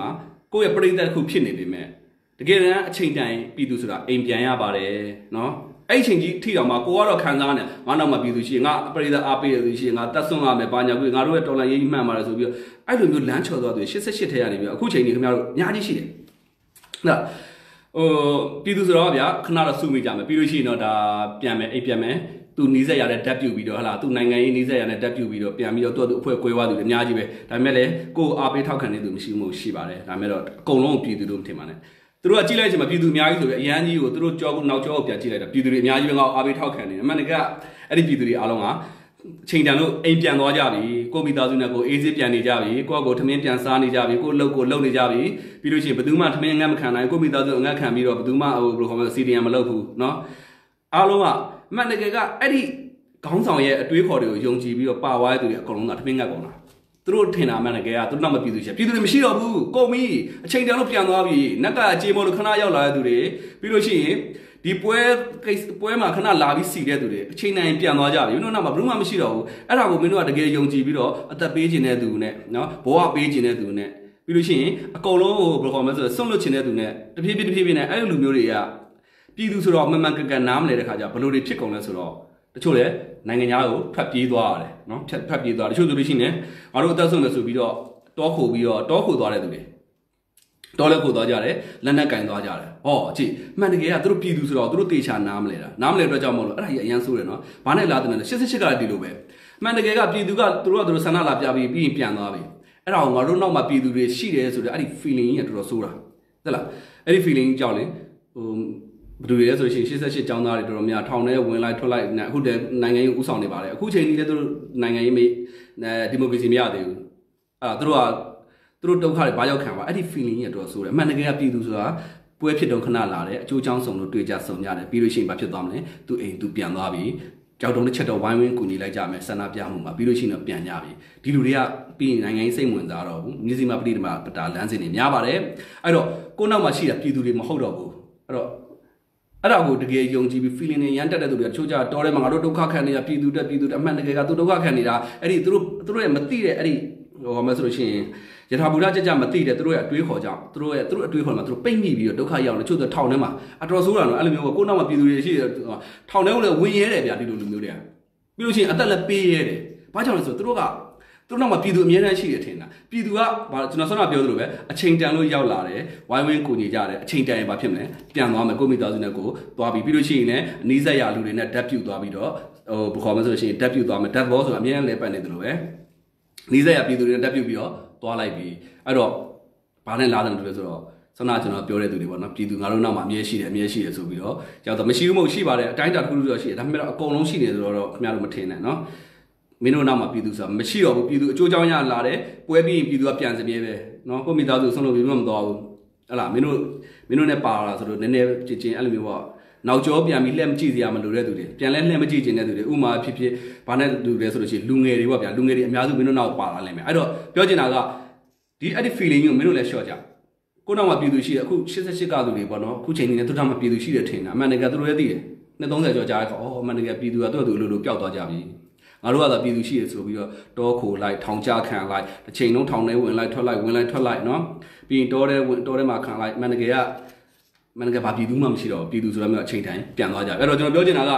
ကိုယ့်ရဲ့ပြိတ္တခုဖြစ်နေပြီမဲ့တကယ်တမ်းအချိန်တိုင်းပြည်သူဆိုတာအိမ်ပြန်ရပါတယ်နော်အဲ့ချိန်ကြီးထိအောင်မှာကိုကတော့ခံစားနေငါနောက်မှာပြည်သူရှိငါပြိတ္တအားပေးရသူရှိငါတက်ဆွမ်းရမယ်ဘာညာကိုငါတို့ရဲ့တော်လှန်ရေးမှန်ပါတယ်ဆိုပြီးတော့အဲ့လိုမျိုးလမ်းချော်သွားသူ88ထဲကနေပြီးအခုချိန်ကြီးခင်ဗျားတို့အများကြီးရှိတယ်နော်ပြည်သူဆိုတော့ဗျာခဏတော့စုမိကြမယ်ပြီးလို့ရှိရင်တော့ဒါပြန်မယ်အိတ်ပြန်မယ်သူနီးစက်ရတဲ့တက်ပြူပြီးတော့ဟလာသူနိုင်ငံရေးနီးစက်ရတဲ့တက်ပြူပြီးတော့ပြန်ပြီးတော့သူအဖွဲ့ကွဲသွားသူတွေအများကြီးပဲဒါပေမဲ့လည်းကိုယ်အားပေးထောက်ခံနေသူမရှိမှုရှိပါတယ်ဒါပေမဲ့တော့အကုန်လုံးပြည်သူတို့မထင်ပါနဲ့သူတို့ကကြည့်လိုက်ချင်မှာပြည်သူအများကြီးဆိုပြီးအရန်ကြီးကိုသူတို့ကြောကိုနောက်ကြောကိုပြန်ကြည့်လိုက်တာပြည်သူတွေအများကြီးပဲငါအားပေးထောက်ခံနေတယ်အမှန်တကယ်အဲ့ဒီပြည်သူတွေအားလုံးကချိန်တန်လို့အိမ်ပြန်သွားကြပြီကိုမိသားစုနဲ့ကိုအေးစစ်ပြန်နေကြပြီကိုယ့်ကိုထမင်းပြန်စားနေကြပြီကိုယ့်လုပ်ကိုလုပ်နေကြပြီပြီးလို့ရှိရင်ဘယ်သူမှထမင်းငတ်မခံနိုင်ကိုမိသားစုအငတ်ခံပြီးတော့ဘယ်သူမှဟိုဘယ်လိုခေါ်မလဲစီဒီယံမလုပ်ဘူးเนาะအားလုံးကအမှန်တကယ်ကအဲ့ဒီခေါင်းဆောင်ရဲ့အတွေးခေါ်တွေကိုယုံကြည်ပြီးတော့ပါဝါရသူတွေအကုန်လုံးကထမင်းငတ်ကုန်တာသူတို့ထင်တာမှန်တကယ်ကသူတို့နောက်မပြည်သူရှိပြည်သူတွေမရှိတော့ဘူးကုန်ပြီအချိန်တန်လို့ပြန်သွားပြီနက်ကကြေမို့လို့ခဏရောက်လာတဲ့သူတွေပြီးလို့ရှိရင်ဒီပွဲမှာခဏလာပြီးစီတဲ့သူတွေအချိန်တိုင်းပြန်သွားကြပြီမင်းတို့နောက်မှာဘယ်မှမရှိတော့ဘူးအဲ့ဒါကိုမင်းတို့ကတကယ်ယုံကြည်ပြီးတော့အသက်ပေးခြင်းတဲ့သူနဲ့နော်ဘဝပေးခြင်းတဲ့သူနဲ့ပြီးလို့ရှိရင်အကုန်လုံးကိုဘယ်လိုခေါ်မလဲဆိုတော့ဆွန့်လွတ်ခြင်းတဲ့သူနဲ့တဖြည်းဖြည်းနဲ့အဲ့လိုလူမျိုးတွေကပြည်သူဆိုတော့မှန်မှန်ကန်နားမလဲတဲ့ခါကျဘယ်လိုတွေဖြစ်ကုန်လဲဆိုတော့တချို့လည်းနိုင်ငံသားကိုဖတ်ပြေးသွားရတယ်နော်ဖတ်ပြေးသွားတချို့ဆိုလို့ရှိရင်ငါတို့အသက်ဆုံးမယ်ဆိုပြီးတော့တောခိုသွားတဲ့သူတွေတော်လည်းကိုသွားကြတယ်လက်နက်ကင်သွားကြတယ်ဟောကြည့်မှန်တကယ်ကသူတို့ပြည်သူဆိုတော့သူတို့တေချာနားမလဲတာနားမလဲတော့ကြောက်မလို့အဲ့ဒါကြီးအရန်ဆိုးတယ်နော်ဘာနဲ့လာတဲ့လဲ88ကဒီလိုပဲမှန်တကယ်ကပြည်သူကသူတို့ဆန္ဒလာပြပြီးရင်ပြန်သွားပြီအဲ့ဒါကိုငါတို့နောက်မှာပြည်သူတွေရှိတယ်ဆိုတော့အဲ့ဒီ feeling ကြီးကတော်တော်ဆိုးတာဟုတ်လားအဲ့ဒီ feeling ကြောက်လေဟိုဘယ်လိုလဲဆိုလို့ရှိရင်88ကျောင်းသားတွေတော်တော်များထောင်ထဲဝင်လိုက်ထွက်လိုက်အခုတည်းနိုင်ငံရေးဥဆောင်နေပါတယ်အခုချိန်ကြီးလည်းသူတို့နိုင်ငံရေးဒီမိုကရေစီမရသေးဘူးအဲ့သူတို့ဒုက္ခတွေဘာရောက်ခံပါအဲ့ဒီ feeling ကြီးကတော့ဆိုတယ်အမှန်တကယ်ကပြည်သူဆိုတာပွဲဖြစ်တော့ခဏလာတယ်အကျိုးချောင်းစုံလို့တွေ့ကြစုံကြတယ်ပြီးလို့ရှိရင်ဘာဖြစ်သွားမလဲသူအိမ်သူပြန်သွားပြီကြောက်တုံးတစ်ချက်တော့ဝိုင်းဝန်းကူညီလိုက်ကြမယ်ဆန္ဒပြမှုမှာပြီးလို့ရှိရင်တော့ပြန်ကြပြီဒီလူတွေကပြီးရင်နိုင်ငံရေးစိတ်ဝင်စားတော့ဘူးမြစည်းမပဋိဓမ္မပတာလမ်းစဉ်တွေများပါတယ်အဲ့တော့ကိုနောက်မှာရှိတာပြည်သူတွေမဟုတ်တော့ဘူးအဲ့တော့အဲ့ဒါကိုတကယ်ယုံကြည်ပြီး feeling နဲ့ရန်တက်တဲ့သူတွေကချိုးကြတော်တယ်မှာငါတို့ဒုက္ခခံနေတာပြည်သူတက်အမှန်တကယ်ကသူဒုက္ခခံနေတာအဲ့ဒီသူတို့ရဲ့မသိတဲ့အဲ့ဒီဟိုမှဆိုလို့ရှိရင်ယထာဘူရကြမသိတဲ့သူတို့ရဲ့အတွေးခေါ်ကြောင့်သူတို့အတွေးခေါ်မှာသူတို့ပိတ်မိပြီးတော့ဒုက္ခရောက်နေချို့ထောင်ထဲမှာအတော်ဆိုးတာနော်အဲ့လိုမျိုးကိုနောက်မှာပြည်သူတွေရှိတယ်ထောင်ထဲကိုလည်းဝင်ရဲတယ်ဗျာဒီလိုလူမျိုးတွေကပြီးလို့ရှိရင်အသက်လည်းပေးရဲတယ်ဘာကြောင့်လဲဆိုတော့သူတို့နောက်မှာပြည်သူအများတန်းရှိတယ်ထင်တာပြည်သူကကျွန်တော်ဆောင်းပြောသလိုပဲအချိန်တန်လို့ရောက်လာတယ်ဝိုင်းဝန်းကိုညီကြတယ်အချိန်တန်ရင်ဘာဖြစ်မလဲပြန်သွားမယ်ကိုမိသားစုနဲ့ကိုသွားပြီးလို့ရှိရင်လည်းအနည်းဆက်ရလူတွေနဲ့ဓာတ်ပြုတ်သွားပြီးတော့ဟိုဘယ်ခေါ်မလဲဆိုလို့ရှိရင်ဓာတ်ပြုတ်သွားမယ်ဓာတ်ဘောဆိုတာအများကြီးလဲပတ်နေတယ်လို့ပဲနီးစက်ရပြည်သူတွေနဲ့တက်ပြုတ်ပြီးတော့သွားလိုက်ပြီအဲ့တော့ဘာနဲ့လာတယ်လို့လဲဆိုတော့ဆန္ဒကျွန်တော်ပြောတဲ့သူတွေပေါ့နော်ပြည်သူငါတို့နောက်မှာအမြဲရှိတယ်ဆိုပြီးတော့ကြောက်တော့မရှိဘူးမဟုတ်ရှိပါတယ်အတိုင်းတာတစ်ခုလို့ရှိတယ်ဒါပေမဲ့အကုန်လုံးရှိနေဆိုတော့ခင်ဗျားတို့မထင်နဲ့နော်မင်းတို့နောက်မှာပြည်သူဆိုတာမရှိတော့ဘူးပြည်သူအကျိုးကြောင့်ရလာတယ်ပွဲပြီးရင်ပြည်သူကပြန်စမြဲပဲနော်ကိုမိသားစုဆုံးလို့ပြီးမှမသွားဘူးဟလာမင်းတို့နဲ့ပါလာဆိုတော့နည်းနည်းချင်းအဲ့လိုမျိုးပေါ့နောက်ကျောပြန်ပြီးလှည့်မကြည့်စရာမလိုတဲ့သူတွေပြန်လဲလှည့်မကြည့်ချင်တဲ့သူတွေဥမာဖြစ်ဘာနဲ့တူတယ်ဆိုလို့ရှိရင်လူငယ်တွေပေါ့ဗျာလူငယ်တွေအများစုမင်းတို့နောက်ပါလာလိမ့်မယ်အဲ့တော့ပြောချင်တာကဒီအဲ့ဒီ feeling ကိုမင်းတို့လည်း short ကြကိုနောက်မှာပြည်သူရှိတယ်အခု88ကသူတွေပေါ့နော်အခုချိန်နေနဲ့သူတို့မှပြည်သူရှိတယ်ထင်တာအမှန်တကယ်သူတို့လည်းသိတယ်230ကျော်ကြားတဲ့ခါအမှန်တကယ်ပြည်သူကသူ့အလိုလိုပျောက်သွားကြပြီငါတို့ကတော့ပြည်သူရှိတယ်ဆိုပြီးတော့တောခိုလိုက်ထောင်ချခံလိုက်တစ်ချိန်လုံးထောင်ထဲဝင်လိုက်ထွက်လိုက်နော်ပြီးရင်တောထဲမှာခံလိုက်အမှန်တကယ်ကမနက်ကဘာပြည်သူမှမရှိတော့ပြည်သူဆိုတော့မျိုးအချိန်တိုင်းပြန်သွားကြအဲ့တော့ကျွန်တော်ပြောချင်တာက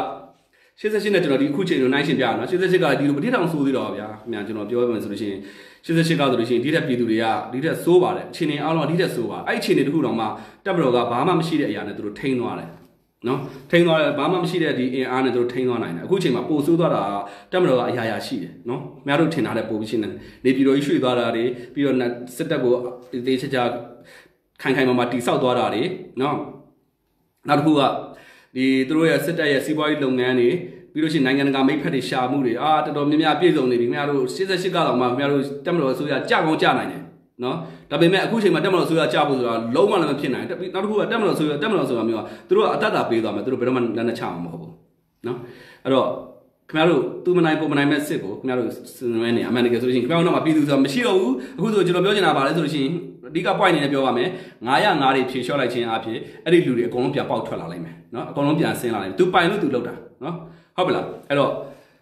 88နဲ့ကျွန်တော်ဒီအခုချိန်ကိုနိုင်ရှင်ပြရနော်88ကဒီလိုပဋိထောင်ဆိုးသေးတော့ဗျာခင်ဗျာကျွန်တော်ပြောရမယ်ဆိုလို့ရှိရင်88ကဆိုလို့ရှိရင်ဒီတက်ပြည်သူတွေကဒီတက်ဆိုးပါတယ်အချိန်တွေအားလုံးဒီတက်ဆိုးပါအဲ့အချိန်တွေတခုတော့မှတပ်မတော်ကဘာမှမရှိတဲ့အရာနဲ့သူတို့ထိန်းသွားတယ်နော်ထိန်းသွားတယ်ဘာမှမရှိတဲ့ဒီအင်အားနဲ့သူတို့ထိန်းသွားနိုင်တယ်အခုချိန်မှာပိုဆိုးသွားတာတပ်မတော်ကအရာရှိတယ်နော်ခင်ဗျားတို့ထင်ထားတဲ့ပိုရှိနေနေပြည်တော်ကြီးရွှေ့သွားတာတွေပြီးတော့စစ်တပ်ကိုတေးချာခိုင်မာတိဆောက်သွားတာတွေနော်နောက်တစ်ခုကဒီသူတို့ရဲ့စစ်တပ်ရဲ့စီးပွားရေးလုပ်ငန်းတွေပြီးလို့ရှိရင်နိုင်ငံတကာမိတ်ဖက်တွေရှာမှုတွေတော်တော်များများပြည့်စုံနေပြီခင်ဗျားတို့88ကတော့မှခင်ဗျားတို့တက်မတော်အစိုးရကြကောင်းကြနိုင်တယ်နော်ဒါပေမဲ့အခုချိန်မှာတက်မတော်အစိုးရကြဖို့ဆိုတာလုံးဝလည်းမဖြစ်နိုင်နောက်တစ်ခုကတက်မတော်အစိုးရမျိုးကသူတို့ကအတတ်တာပေးသွားမယ်သူတို့ဘယ်တော့မှလက်နဲ့ချမှာမဟုတ်ဘူးနော်အဲ့တော့ခင်ဗျားတို့သူမနိုင်ပုံမနိုင်မဲ့စစ်ကိုခင်ဗျားတို့စဉ်းစားနေအမှန်တကယ်ဆိုလို့ရှိရင်ခင်ဗျားတို့နောက်မှာပြည်သူဆိုတာမရှိတော့ဘူးအခုဆိုကျွန်တော်ပြောချင်တာပါလဲဆိုလို့ရှိရင်အဓိက point အနေနဲ့ပြောရမယ်905တွေဖြေလျှော့လိုက်ခြင်းအဖြစ်အဲ့ဒီလူတွေအကုန်လုံးပြန်ပေါက်ထွက်လာလိမ့်မယ်နော်အကုန်လုံးပြန်ဆင်းလာလိမ့်မယ်သူပိုင်လို့သူလောက်တာနော်ဟုတ်ပြီလားအဲ့တော့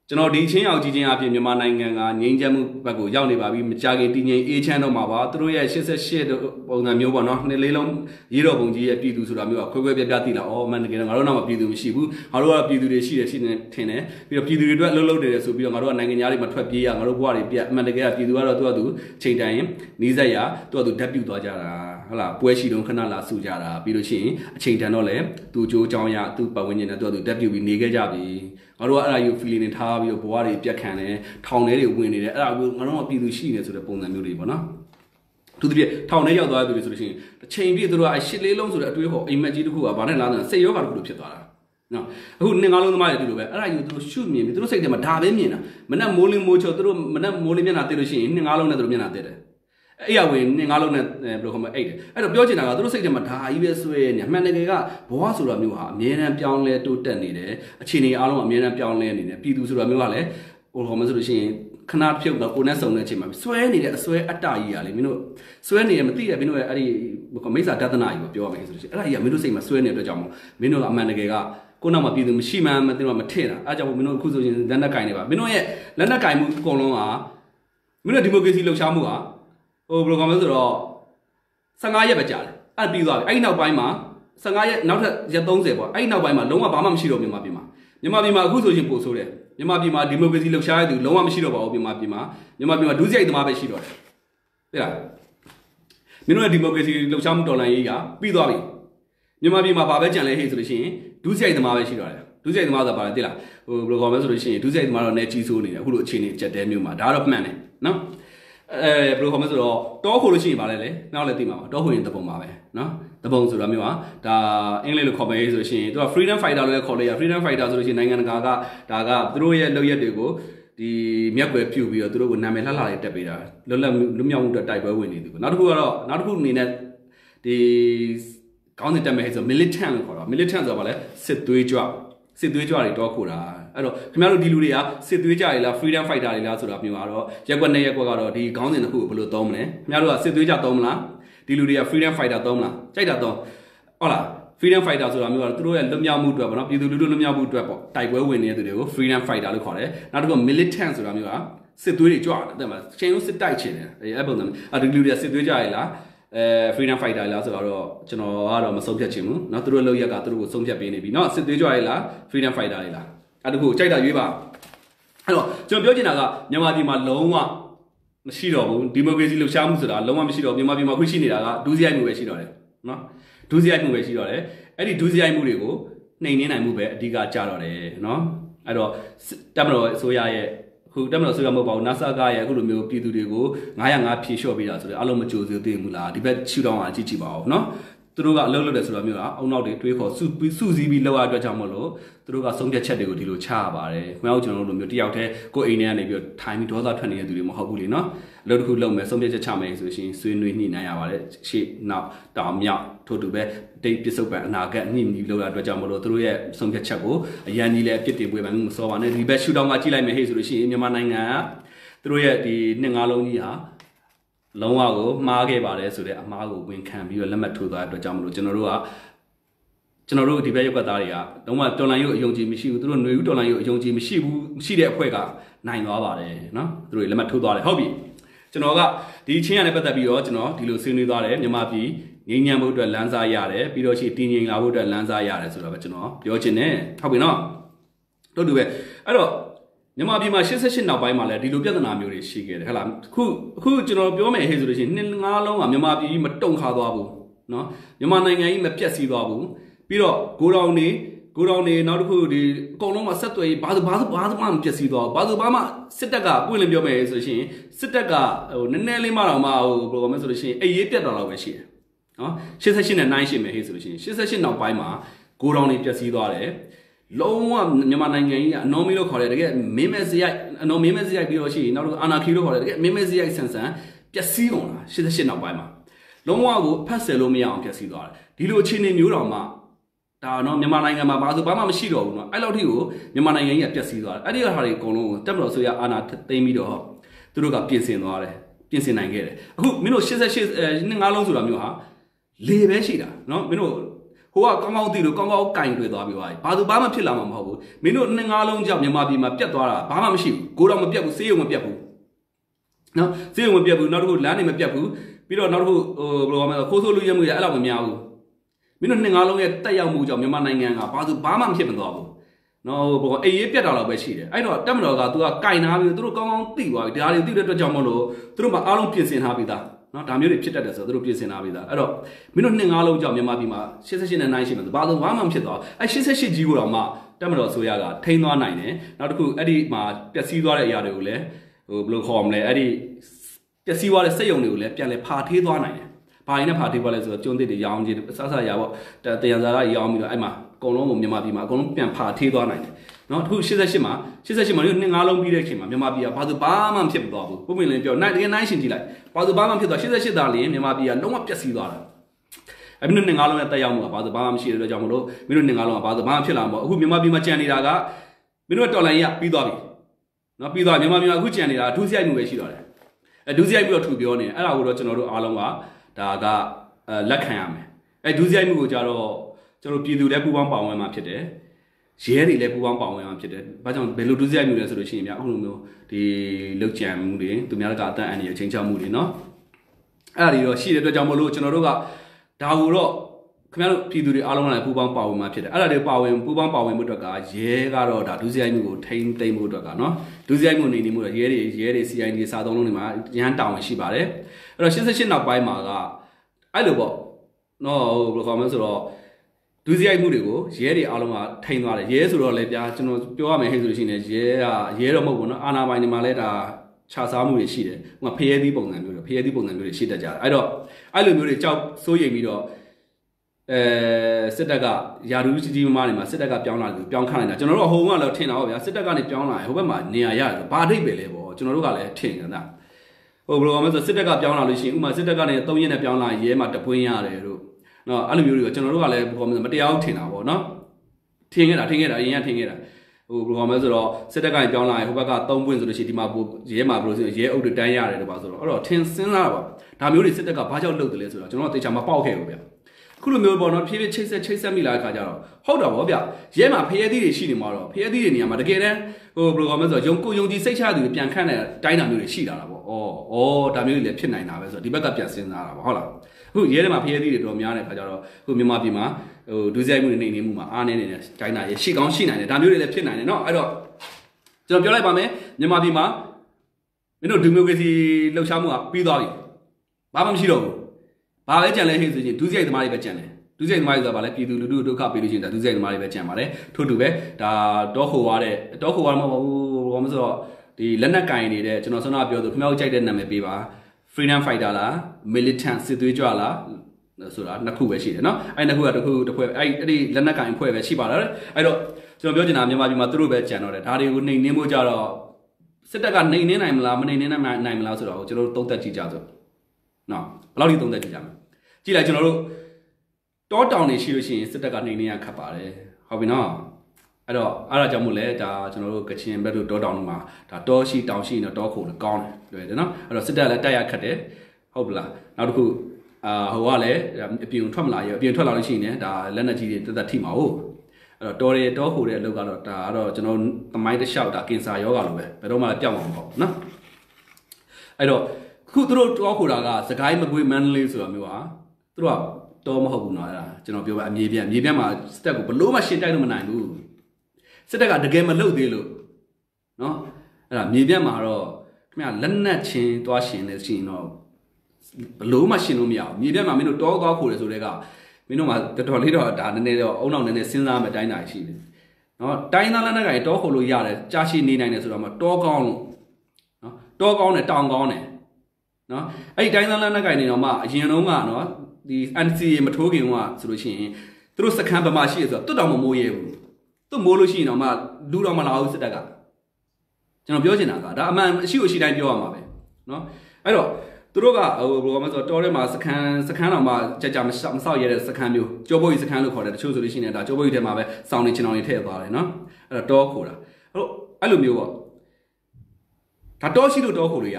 ကျွန်တော်ဒီချင်းရောက်ကြီးချင်းအပြင်မြန်မာနိုင်ငံကငြိမ်းချမ်းမှုဘက်ကိုရောက်နေပါပြီမကြခင်တည်ငြိမ်အေးချမ်းတော့မှာပါသူတို့ရဲ့88ပုံစံမျိုးပေါ့နော်နှစ်လေးလုံးရေးတော်ပုံကြီးရဲ့ပြည်သူဆိုတာမျိုးကခွဲခွဲပြားပြားသိလာဩမန်တကယ်တော့ငါတို့နောက်မှာပြည်သူမရှိဘူးငါတို့ကပြည်သူတွေရှိတယ်ရှိနေထင်တယ်ပြီးတော့ပြည်သူတွေအတွက်လှုပ်လှုပ်တယ်ဆိုပြီးတော့ငါတို့ကနိုင်ငံသားတွေမထွက်ပြေးရငါတို့ဘဝတွေပြတ်အမှန်တကယ်ကပြည်သူကတော့သူကသူချိန်တိုင်ရင်နီးစက်ရသူကသူဓာတ်ပြုတ်သွားကြတာဟုတ်လားပွဲရှိတုန်းခဏလာစုကြတာပြီးလို့ရှိရင်အချိန်တန်တော့လေသူကြိုးကြောင်းရသူပတ်ဝန်းကျင်နဲ့သူကသူဓာတ်ပြုတ်ပြီးနေခဲ့ကြပြီငါတို့ကအဲ့ဒါယူ feeling နဲ့ထားပြီးတော့ဘဝတွေပြတ်ခံတယ်ထောင်ထဲတွေဝင်နေတယ်အဲ့ဒါကိုငါတို့ကပြည်သူရှိနေဆိုတဲ့ပုံစံမျိုးတွေပေါ့နော်သူတို့ပြထောင်ထဲရောက်သွားတဲ့သူတွေဆိုလို့ရှိရင်တစ်ချိန်ပြည့်သူတို့ကရှစ်လေးလုံးဆိုတဲ့အတွေးခေါ်အိမ်မက်ကြီးတစ်ခုကဘာနဲ့လာတယ်စိတ်ရောဂါတစ်ခုလိုဖြစ်သွားတာနော်အခုနှစ်ငါးလုံးသမားတွေတူလို့ပဲအဲ့ဒါယူသူတို့ရှုမြင်ပြီးသူတို့စိတ်ထဲမှာဒါပဲမြင်တာမနဲ့မိုးလင်းမိုးချောသူတို့မနဲ့မိုးလင်းမျက်နှာတက်လို့ရှိရင်နှစ်ငါးလုံးနဲ့သူတို့မျက်နှာတက်တယ်အဲ့ရဝင်နှစ်ငါးလုံးနဲ့ဘယ်လိုခေါ်မလဲအဲ့တော့ပြောချင်တာကသူတို့စိတ်ထဲမှာဒါကြီးပဲဆွဲနေအမှန်တကယ်ကဘဝဆိုတာမျိုးဟာအမြဲတမ်းပြောင်းလဲတိုးတက်နေတယ်အခြေအနေအားလုံးအမြဲတမ်းပြောင်းလဲနေတယ်ပြည်သူဆိုတာမျိုးကလည်းဟိုခေါ်မဆိုလို့ရှိရင်ခဏဖြုတ်တော့ကိုနဲ့စုံတဲ့အချိန်မှာဆွဲနေတဲ့အဆွဲအတ္တကြီးရလေမင်းတို့ဆွဲနေရမသိရမင်းတို့ရဲ့အဲ့ဒီမိစ္ဆာဒသနာကြီးကိုပြောရမယ်ဆိုလို့ရှိရင်အဲ့ဒါကြီးကမင်းတို့စိတ်မှာဆွဲနေတဲ့အတွက်ကြောင့်မင်းတို့ကအမှန်တကယ်ကကိုနောက်မှာပြည်သူမရှိမှန်းမသိတော့မထင်တာအဲ့ကြောင့်မင်းတို့အခုဆိုရင်လက်နက်ကင်နေပါမင်းတို့ရဲ့လက်နက်ကင်မှုအကုန်လုံးကမင်းတို့ဒီမိုကရေစီလှုပ်ရှားမှုကဟိုဘယ်လိုကောင်းလဲဆိုတော့15ရက်ပဲကြာတယ်အဲ့ပြီးသွားပြီအဲ့နောက်ပိုင်းမှာ15ရက်နောက်ထပ်ရက်30ပေါ့အဲ့နောက်ပိုင်းမှာလုံးဝဘာမှမရှိတော့မြန်မာပြည်မှာအခုဆိုရင်ပို့ဆိုးတယ်မြန်မာပြည်မှာဒီမိုကရေစီလှုပ်ရှားရတဲ့သူလုံးဝမရှိတော့ပါဘူးမြန်မာပြည်မှာဒုစရိုက်သမားပဲရှိတော့တယ်သိလားမင်းတို့ရဲ့ဒီမိုကရေစီလှုပ်ရှားမှုတော်လှန်ရေးကပြီးသွားပြီမြန်မာပြည်မှာဘာပဲကြံလဲဟဲ့ဆိုလို့ရှိရင်ဒုစရိုက်သမားပဲရှိတော့တယ်ဒုစရိုက်သမားဆိုတာဘာလဲသိလားဟိုဘယ်လိုကောင်းလဲဆိုလို့ရှိရင်ဒုစရိုက်သမားတော့နေကြီးဆိုးနေတယ်အခုလိုအခြေအနေကြက်တဲမျိုးမှာဒါကတော့မှန်တယ်နော်ဘယ်လိုခေါ်မလဲဆိုတော့တောခိုလို့ရှိရင်ဗာလဲလေနောက်လည်းသိမှာပါတောခိုရင်တပုံပါပဲနော်တပုံဆိုတာမျိုးဟာဒါအင်္ဂလိပ်လိုခေါ်မယ်ဆိုလို့ရှိရင်သူက freedom fighter လို့လည်းခေါ်လို့ရ freedom fighter ဆိုလို့ရှိရင်နိုင်ငံတကာကဒါကသူတို့ရဲ့လုပ်ရက်တွေကိုဒီမြက်ွယ်ပြုတ်ပြီးတော့သူတို့ကိုနာမည်လှလှလေးတက်ပေးတာလွတ်လပ်လွတ်မြောက်မှုအတွက်တိုက်ပွဲဝင်နေသူပေါ့နောက်တစ်ခုအနေနဲ့ဒီကောင်းတဲ့တက်မယ်ဆို militant လို့ခေါ်တာ militant ဆိုတာဗာလဲစစ်သွေးကြွတွေတောခိုတာအဲ့တော့ခင်ဗျားတို့ဒီလူတွေကစစ်သွေးကြတွေလား freedom fighter တွေလားဆိုတာမျိုးကတော့ရက်ကွက်နဲ့ရက်ကွက်ကတော့ဒီခေါင်းစဉ်တစ်ခုကိုဘယ်လိုသုံးမလဲခင်ဗျားတို့ကစစ်သွေးကြသုံးမလားဒီလူတွေက freedom fighter သုံးမလားကြိုက်တာသုံးဟုတ်လား freedom fighter ဆိုတာမျိုးကတော့သူတို့ရဲ့လွတ်မြောက်မှုအတွက်ပေါ့နော်ပြည်သူလူထုလွတ်မြောက်မှုအတွက်ပေါ့တိုက်ပွဲဝင်နေတဲ့သူတွေကို freedom fighter လို့ခေါ်တယ်နောက်တစ်ခု militant ဆိုတာမျိုးကစစ်သွေးတွေကြွတယ်တဲ့မှာချင်းလုံးစစ်တိုက်ချင်တယ်အဲ့ပုံစံဒီလူတွေကစစ်သွေးကြရလားfreedom fighter လားဆိုတော့ကျွန်တော်ကတော့မဆုံးဖြတ်ချင်ဘူးเนาะသူတို့လောက်ရက်ကသူတို့ကိုဆုံးဖြတ်ပေးနေပြီเนาะစစ်သွေးကြွရလား freedom fighter တွေလားအဲ့ဒါကိုကြိုက်တာရွေးပါအဲ့တော့ကျွန်တော်ပြောချင်တာကမြန်မာပြည်မှာလုံးဝမရှိတော့ဘူးဒီမိုကရေစီလှုပ်ရှားမှုဆိုတာလုံးဝမရှိတော့မြန်မာပြည်မှာခုရှိနေတာကဒုစရိုက်မှုပဲရှိတော့တယ်เนาะဒုစရိုက်မှုပဲရှိတော့တယ်အဲ့ဒီဒုစရိုက်မှုတွေကိုနှိမ်နင်းနိုင်မှုပဲအဓိကကြတော့တယ်เนาะအဲ့တော့တပ်မတော်အစိုးရရဲ့ခုတက်မလို့ဆိုရမဟုတ်ပါဘူး NASA ကရဲ့အခုလိုမျိုးပြည်သူတွေကို905ဖြည့်လျှော့ပေးတာဆိုတော့အလုံးမကြိုးစိုးသိမှုလားဒီဘက်ရှူတောင်းအကြည့်ကြည့်ပါဦးเนาะသူတို့ကအလုပ်လုပ်တယ်ဆိုတော့မျိုးကအုံနောက်တွေတွေးခေါ်စုစည်းပြီးလောက်ရအတွက်ကြောင့်မလို့သူတို့ကဆုံးဖြတ်ချက်တွေကိုဒီလိုချရပါတယ်ခင်ဗျားတို့ကျွန်တော်တို့လိုမျိုးတယောက်တည်းကိုယ်အိမ်ထဲကနေပြီးထိုင်ပြီးဒေါသထွက်နေတဲ့သူတွေမဟုတ်ဘူးလေเนาะအလုပ်တစ်ခုလုပ်မယ်ဆုံးဖြတ်ချက်ချမယ်ဆိုရှင်ဆွေးနွေးညှိနှိုင်းရပါတယ်ရှေ့နောက်တောင်မြောက်ထို့တူပဲတိတ်ပစ္စုပန်အနာဂတ်ညှိနှီးလောက်ရအတွက်ကြောင့်မလို့သူတို့ရဲ့ဆုံးဖြတ်ချက်ကိုအရန်ကြီးလဲအပြစ်တင်ပွေးမှမစောပါနဲ့ဒီဘက်ရှူတောင်းကကြည့်လိုက်မယ်ဟေ့ဆိုလို့ရှိရင်မြန်မာနိုင်ငံကသူတို့ရဲ့ဒီနှစ်ငါးလုံးကြီးဟာလုံးဝကိုမှားခဲ့ပါတယ်ဆိုတဲ့အမှားကိုဝန်ခံပြီးတော့လက်မှတ်ထိုးသွားတဲ့အတွက်ကြောင့်မလို့ကျွန်တော်တို့ဒီဘက်ရုပ်ကသားတွေကလုံးဝတော်လိုင်းရုပ်အယုံကြည်မရှိဘူးသူတို့ຫນွေဦးတော်လိုင်းရုပ်အယုံကြည်မရှိတဲ့အဖွဲ့ကနိုင်သွားပါတယ်เนาะသူတို့လက်မှတ်ထိုးသွားတယ်ဟုတ်ပြီကျွန်တော်ကဒီချင်းရနဲ့ပတ်သက်ပြီးတော့ကျွန်တော်ဒီလိုဆွေးနွေးသွားတယ်မြန်မာပြည်ငြိမ်းချမ်းဖို့အတွက်လမ်းစားရတယ်ပြီးတော့ရှိတည်ငြိမ်လာဖို့အတွက်လမ်းစားရတယ်ဆိုတော့ပဲကျွန်တော်ပြောချင်တယ်ဟုတ်ပြီเนาะတို့တူပဲအဲ့တော့မြန်မာပြည်မှာ88နောက်ပိုင်းမှာလည်းဒီလိုပြဿနာမျိုးတွေရှိခဲ့တယ်ဟဲ့လားအခုကျွန်တော်ပြောမယ်ဟဲ့ဆိုလို့ရှိရင်နှစ်ငါးလုံးကမြန်မာပြည်ကြီးမတုံခါသွားဘူးเนาะမြန်မာနိုင်ငံကြီးမပြတ်စီးသွားဘူးပြီးတော့ကိုတောင်နေနောက်တစ်ခုဒီအကုန်လုံးကဆက်သွယ်ဘာမှမပြတ်စီးသွားဘူးဘာမှစစ်တပ်ကပွင့်လင်းပြောမယ်ဆိုလို့ရှိရင်စစ်တပ်ကဟိုနည်းနည်းလေးမှတော့မှဟိုဘယ်လိုမှဆိုလို့ရှိရင်အေးရေးပြတ်တော်တော့ပဲရှိတယ်เนาะ88နဲ့9ရှင်းမယ်ဟဲ့ဆိုလို့ရှိရင်88နောက်ပိုင်းမှာကိုတောင်နေပြတ်စီးသွားတယ်လုံးဝမြန်မာနိုင်ငံကြီးကအနော်မီလို့ခေါ်တယ်တကယ်မင်းမဲစရိုက်အနော်မင်းမဲစရိုက်ပြီးတော့ရှိရင်နောက်တော့အာနာခီလို့ခေါ်တယ်တကယ်မင်းမဲစရိုက်ဆန်ပျက်စီးကုန်လား88နောက်ပိုင်းမှာလုံးဝကိုဖတ်ဆယ်လို့မရအောင်ပျက်စီးသွားတယ်ဒီလိုအခြေအနေမျိုးတောင်မှဒါနော်မြန်မာနိုင်ငံမှာဘာမှမရှိတော့ဘူးနော်အဲ့လောက်ထိကိုမြန်မာနိုင်ငံကြီးကပျက်စီးသွားတယ်အဲ့ဒီဟာတွေအကုန်လုံးကိုတက်မလို့ဆိုရအာနာသိမ်းပြီးတော့သူတို့ကပြင်ဆင်သွားတယ်ပြင်ဆင်နိုင်ခဲ့တယ်အခုမင်းတို့88နှစ်ငါးလုံးဆိုတာမျိုးဟာလေပဲရှိတာနော်မင်းတို့ဟိုကကောင်းကောင်းသိလို့ကောင်းကောင်းကင်တွေ့သွားပြီးသွားပြီဘာသူဘာမှဖြစ်လာမှာမဟုတ်ဘူးမင်းတို့နှစ်ငါးလုံးကြောင့်မြန်မာပြည်မှာပြတ်သွားတာဘာမှမရှိဘူးကိုတော့မပြတ်ဘူးဆေးရုံမပြတ်ဘူးနော်ဆေးရုံမပြတ်ဘူးနောက်တစ်ခုလမ်းတွေမပြတ်ဘူးပြီးတော့နောက်တစ်ခုဟိုဘယ်လိုခေါ်ဆိုလူရဲမှုတွေအဲ့လောက်မများဘူးမင်းတို့နှစ်ငါးလုံးရဲ့တက်ရောက်မှုကြောင့်မြန်မာနိုင်ငံကဘာသူဘာမှမဖြစ်မသွားဘူးနော်ဟိုအေးရေးပြတ်တာတော့ပဲရှိတယ်အဲ့တော့တက်မတော်ကသူကကင်ထားပြီးသူတို့ကောင်းကောင်းသိသွားပြီဒါတွေသိတဲ့အတွက်ကြောင့်မလို့သူတို့မှအားလုံးပြင်ဆင်ထားပြီးသားနော်ဒါမျိုးတွေဖြစ်တတ်တယ်ဆိုတော့သူတို့ပြင်ဆင်ထားပြီးသားအဲ့တော့မင်းတို့နှစ်ငါးလုံးကြောင့်မြန်မာပြည်မှာ88နဲ့9ရှိမှဘာလို့ဘာမှမဖြစ်သွားအဲ့88ကြီးကိုတော့မှတက်မတော်ဆိုရကထိန်းသွားနိုင်တယ်နောက်တစ်ခုအဲ့ဒီမှာပျက်စီးသွားတဲ့အရာတွေကိုလည်းဟိုဘယ်လိုခေါ်မလဲအဲ့ဒီပျက်စီးသွားတဲ့စက်ရုံတွေကိုလည်းပြန်လဲဖာထေးသွားနိုင်တယ်ဘာရင်းနဲ့ဖာထေးသွားလဲဆိုတော့ကျွန်းသစ်တွေရောင်းကြီးစဆရာပေါ့တရံစာကရောင်းပြီးတော့အဲ့မှာအကုန်လုံးကိုမြန်မာပြည်မှာအကုန်လုံးပြန်ဖာထေးသွားနိုင်တယ်နော်အခု88မှာဒီနှစ်ငါးလုံးပြီးတဲ့အချိန်မှာမြန်မာပြည်ကဘာသူဘာမှမဖြစ်သွားဘူးပုံမှန်လည်းပြောနိုင်တကယ်နိုင်ရှင်ကြည့်လိုက်ဘာသူဘာမှဖြစ်သွား88သားလင်းမြန်မာပြည်ကလုံးဝပျက်စီးသွားတာအဲ့မင်းတို့နှစ်ငါးလုံးနဲ့တက်ရောက်မှုကဘာသူဘာမှမရှိတဲ့အတွက်ကြောင့်မလို့မင်းတို့နှစ်ငါးလုံးကဘာသူဘာမှဖြစ်လာမှာအခုမြန်မာပြည်မှာကြံနေတာကမင်းတို့တော်လိုင်းကြီးကပြီးသွားပြီနော်ပြီးသွားမြန်မာပြည်မှာအခုကြံနေတာဒုစရိုက်မှုပဲရှိတော့တယ်ဒုစရိုက်ပြီးတော့ထူပြောနေအဲ့ဒါကိုတော့ကျွန်တော်တို့အားလုံးကဒါကလက်ခံရမယ်ဒုစရိုက်မှုကိုကြတော့ကျွန်တော်ပြည်သူလည်းပူးပေါင်းပါဝင်မှာဖြစ်တယ်ရဲတွေလည်းပူးပေါင်းပါဝင်မှာဖြစ်တယ်ဘာကြောင့်ဘယ်လိုဒုစရိုက်မှုလဲဆိုလို့ရှိရင်ဗျအခုလိုမျိုးဒီလောက်ကြံမှုတွေသူများကအတန်းအန်တွေအချင်းချမှုတွေနော်အဲ့ဒါတွေတော့ရှိတဲ့အတွက်ကြောင့်မလို့ကျွန်တော်တို့ကဒါကိုတော့ခင်ဗျားတို့ပြည်သူတွေအားလုံးကလည်းပူးပေါင်းပါဝင်မှာဖြစ်တယ်အဲ့ဒါတွေပူးပေါင်းပါဝင်မှုအတွက်ကရဲကတော့ဒါဒုစရိုက်မှုကိုထိန်းသိမ်းမှုအတွက်ကနော်ဒုစရိုက်မှုနေနေမှုတော့ရဲတွေ CID စာသုံးလုံးတွေမှာရန်တောင်းဝင်ရှိပါတယ်အဲ့တော့88နောက်ပိုင်းမှာကအဲ့လိုပေါ့နော်ဘယ်လိုခေါ်မလဲဆိုတော့ဒုစရိုက်မှုတွေကိုရဲတွေအားလုံးကထိန်းသွားတယ်ရဲဆိုတော့လည်းဗျာကျွန်တော်ပြောရမယ်ဟဲ့ဆိုလို့ရှိရင်ရဲတော့မဟုတ်ဘူးနော်အာနာပိုင်တွေမှာလည်းဒါခြားစားမှုတွေရှိတယ်ဟိုဖရဲသီးပုံစံမျိုးတွေရှိတတ်ကြတယ်အဲ့တော့အဲ့လိုမျိုးတွေကြောက်စိုးရိမ်ပြီးတော့စစ်တပ်ကယာဒူးကြီးမားနေမှာစစ်တပ်ကပြောင်းလာတယ်ပြောင်းခန့်လိုက်တာကျွန်တော်တို့ဟိုကလည်းထင်တာပေါ့ဗျာစစ်တပ်ကနေပြောင်းလာရင်ဟိုဘက်မှာနေရာရတယ်ဆိုဘာအဓိပ္ပာယ်လဲပေါ့ကျွန်တော်တို့ကလည်းထင်ကြတာဟိုဘယ်လိုမှဆိုစစ်တပ်ကပြောင်းလာလို့ရှိရင်ဥမာစစ်တပ်ကနေ3ရက်နဲ့ပြောင်းလာရင်ရဲမှာတပွင့်ရတယ်တို့နော်အဲ့လိုမျိုးတွေကကျွန်တော်တို့ကလည်းဘယ်လိုမှမတရားထင်တာပေါ့နော်ထင်ခဲ့တာအရင်ကထင်ခဲ့တာဟိုဘယ်လိုမှဆိုတော့စစ်တပ်ကနေပြောင်းလာရင်ဟိုဘက်က3ပွင့်ဆိုလို့ရှိရင်ဒီမှာရဲမှာဘယ်လိုဆိုရဲအုပ်တွေတန်းရတယ်တို့ပါဆိုတော့အဲ့တော့ထင်စဉ်းစားပါဒါမျိုးတွေစစ်တပ်ကဘာကြောင့်လုပ်တယ်လဲဆိုတော့ကျွန်တော်တို့တေချာမပေါက်ခဲ့ဘူးဗျခုလိုမျိုးပေါ့နော်ဖြည်းဖြည်းချိတ်ဆက်မိလာတဲ့ခါကျတော့ဟုတ်တော့ဗောဗျရဲမှာဖရဲသီးတွေရှိနေမှာတော့ဖရဲသီးတွေနေရာမှာတကယ်တမ်းဟိုဘယ်လိုကောမလဲဆိုတော့ယုံကြည်စိတ်ချသူတွေပြန်ခန့်တဲ့တိုင်းတာမျိုးတွေရှိလာတာဗောဒါမျိုးတွေလည်းဖြစ်နိုင်တာပဲဆိုတော့ဒီဘက်ကပြန်စဉ်းစားတာဗောဟုတ်လားအခုရဲထဲမှာဖရဲသီးတွေတော်များတဲ့ခါကျတော့ခုမြန်မာပြည်မှာဟိုဒုစရိုက်မှုတွေနေမှုမှာအားနေနေတဲ့တိုင်းတာရဲရှိကောင်းရှိနိုင်တယ်ဒါမျိုးတွေလည်းဖြစ်နိုင်တယ်เนาะအဲ့တော့ကျွန်တော်ပြောလိုက်ပါမယ်မြန်မာပြည်မှာမင်းတို့ဒီမိုကရေစီလှုပ်ရှားမှုကပြီးသွားပြီဘာမှမရှိတော့ဘူးဘာပဲကြံလဲဟိဆိုရင်ဒုစရိုက်သမားတွေပဲကြံတယ်ဒုစရိုက်သမားတွေဆိုတာဗာလဲပြည်သူလူထုဒုက္ခပေးလို့ရှိရင်ဒါဒုစရိုက်သမားတွေပဲကြံပါတယ်ထို့တူပဲဒါတောခိုရမဟုတ်ဘူးဘာမှဆိုတော့ဒီလက်နက်ကင်နေတဲ့ကျွန်တော်ဆွမ်းနာပြောသူခင်ဗျားတို့ကြိုက်တဲ့နာမည်ပေးပါ freedom fighter လား militant စစ်သွေးကြွလားဆိုတာနှစ်ခုပဲရှိတယ်เนาะအဲ့နှစ်ခုကတစ်ဖွဲ့အဲ့ဒီလက်နက်ကင်အဖွဲ့ပဲရှိပါတော့အဲ့တော့ကျွန်တော်ပြောချင်တာမြန်မာပြည်မှာသူတို့ပဲကြံတော့တယ်ဒါတွေကိုနှိမ်နှင်းဖို့ကြတော့စစ်တပ်ကနှိမ်နှင်းနိုင်မလားမနှိမ်နှင်းနိုင်မလားဆိုတော့ကျွန်တော်တို့သုံးသပ်ကြည့်ကြစို့နော်ဘယ်လောက်ထိသုံးသပ်ကြည့်ကြမလဲကြည့်လိုက်ကျွန်တော်တို့တောတောင်တွေရှိလို့ရှိရင်စစ်တပ်ကနှိမ်နှင်းရခတ်ပါတယ်ဟုတ်ပြီနော်အဲ့တော့အားရကြောင့်မို့လဲဒါကျွန်တော်တို့ကချင်ဘက်တို့တောတောင်တွေမှာဒါတောရှိတောင်ရှိနေတော့တောခိုလည်းကောင်းတယ်တွေ့တယ်နော်အဲ့တော့စစ်တပ်လည်းတိုက်ရခတ်တယ်ဟုတ်ပလားနောက်တစ်ခုဟိုကလည်းအပြင်ထွက်မလာရအပြင်ထွက်လာလို့ရှိရင်ဒါလက်နက်ကြီးတွေတက်တက်ထိမှာဟုတ်အဲ့တော့တောခိုတဲ့အလုပ်ကတော့ဒါကတော့ကျွန်တော်သမိုင်းတစ်လျှောက်ဒါကင်ဆာယောဂါလိုပဲဘယ်တော့မှပြောင်းမှာမဟုတ်ဘူးနော်အဲ့တော့ခုသူတို့တောခိုတာကစကိုင်းမကွေးမန္တလေးဆိုတာမျိုးဟာသူတို့ကတောမဟုတ်ဘူးနော်အဲ့ဒါကျွန်တော်ပြောပါအမြေပြန့်မှာစစ်တပ်ကိုဘလို့မှရှင်းတိုက်လို့မနိုင်ဘူးစစ်တပ်ကတကယ်မလုပ်သေးလို့နော်အဲ့ဒါမြေပြန့်မှာတော့ခင်ဗျလက်နက်ချင်းသွားရှင်နေရှင်တော့ဘလို့မှရှင်းလို့မရဘူးမြေပြန့်မှာမင်းတို့တောသွားခိုတယ်ဆိုတဲ့ကမင်းတို့မှတော်တော်လေးတော့ဒါနည်းနည်းတော့အုံနောက်နည်းနည်းစဉ်းစားမယ်တိုင်းတာရှိတယ်နော်တိုင်းသားလက်နက်ကတောခိုလို့ရတယ်ကြားရှိနေနိုင်တယ်ဆိုတော့မှတောကောင်းလို့နော်တောကောင်းတယ်တောင်ကောင်းတယ်နော်အဲ့ဒီတိုင်းသားလက်နက်ကင်နေတော့မှအရင်တုန်းကနော်ဒီ NCA မထိုးခင်ကဆိုလို့ရှိရင်သူတို့စခန်းဗမာရှိရဆိုတော့တွတ်တော်မမိုးရဲဘူးသူမိုးလို့ရှိရင်တော့မှလူတော်မလာဘူးစစ်တပ်ကကျွန်တော်ပြောချင်တာကဒါအမှန်အရှိကိုရှိတိုင်းပြောရမှာပဲနော်အဲ့တော့သူတို့ကဟိုဘယ်လိုမှဆိုတော့တောထဲမှာစခန်းတော်မှာကြာမဆောက်ရတဲ့စခန်းမျိုးကြောပုတ်ကြီးစခန်းလို့ခေါ်တယ်တချို့ဆိုလို့ရှိရင်ဒါကြောပုတ်ကြီးထဲမှာပဲစောင်းနေချင်အောင်နေထည့်သွားတယ်နော်အဲ့တော့တောခိုတာအဲ့လိုမျိုးပေါ့ဒါတောရှိလို့တောခိုလို့ရတာ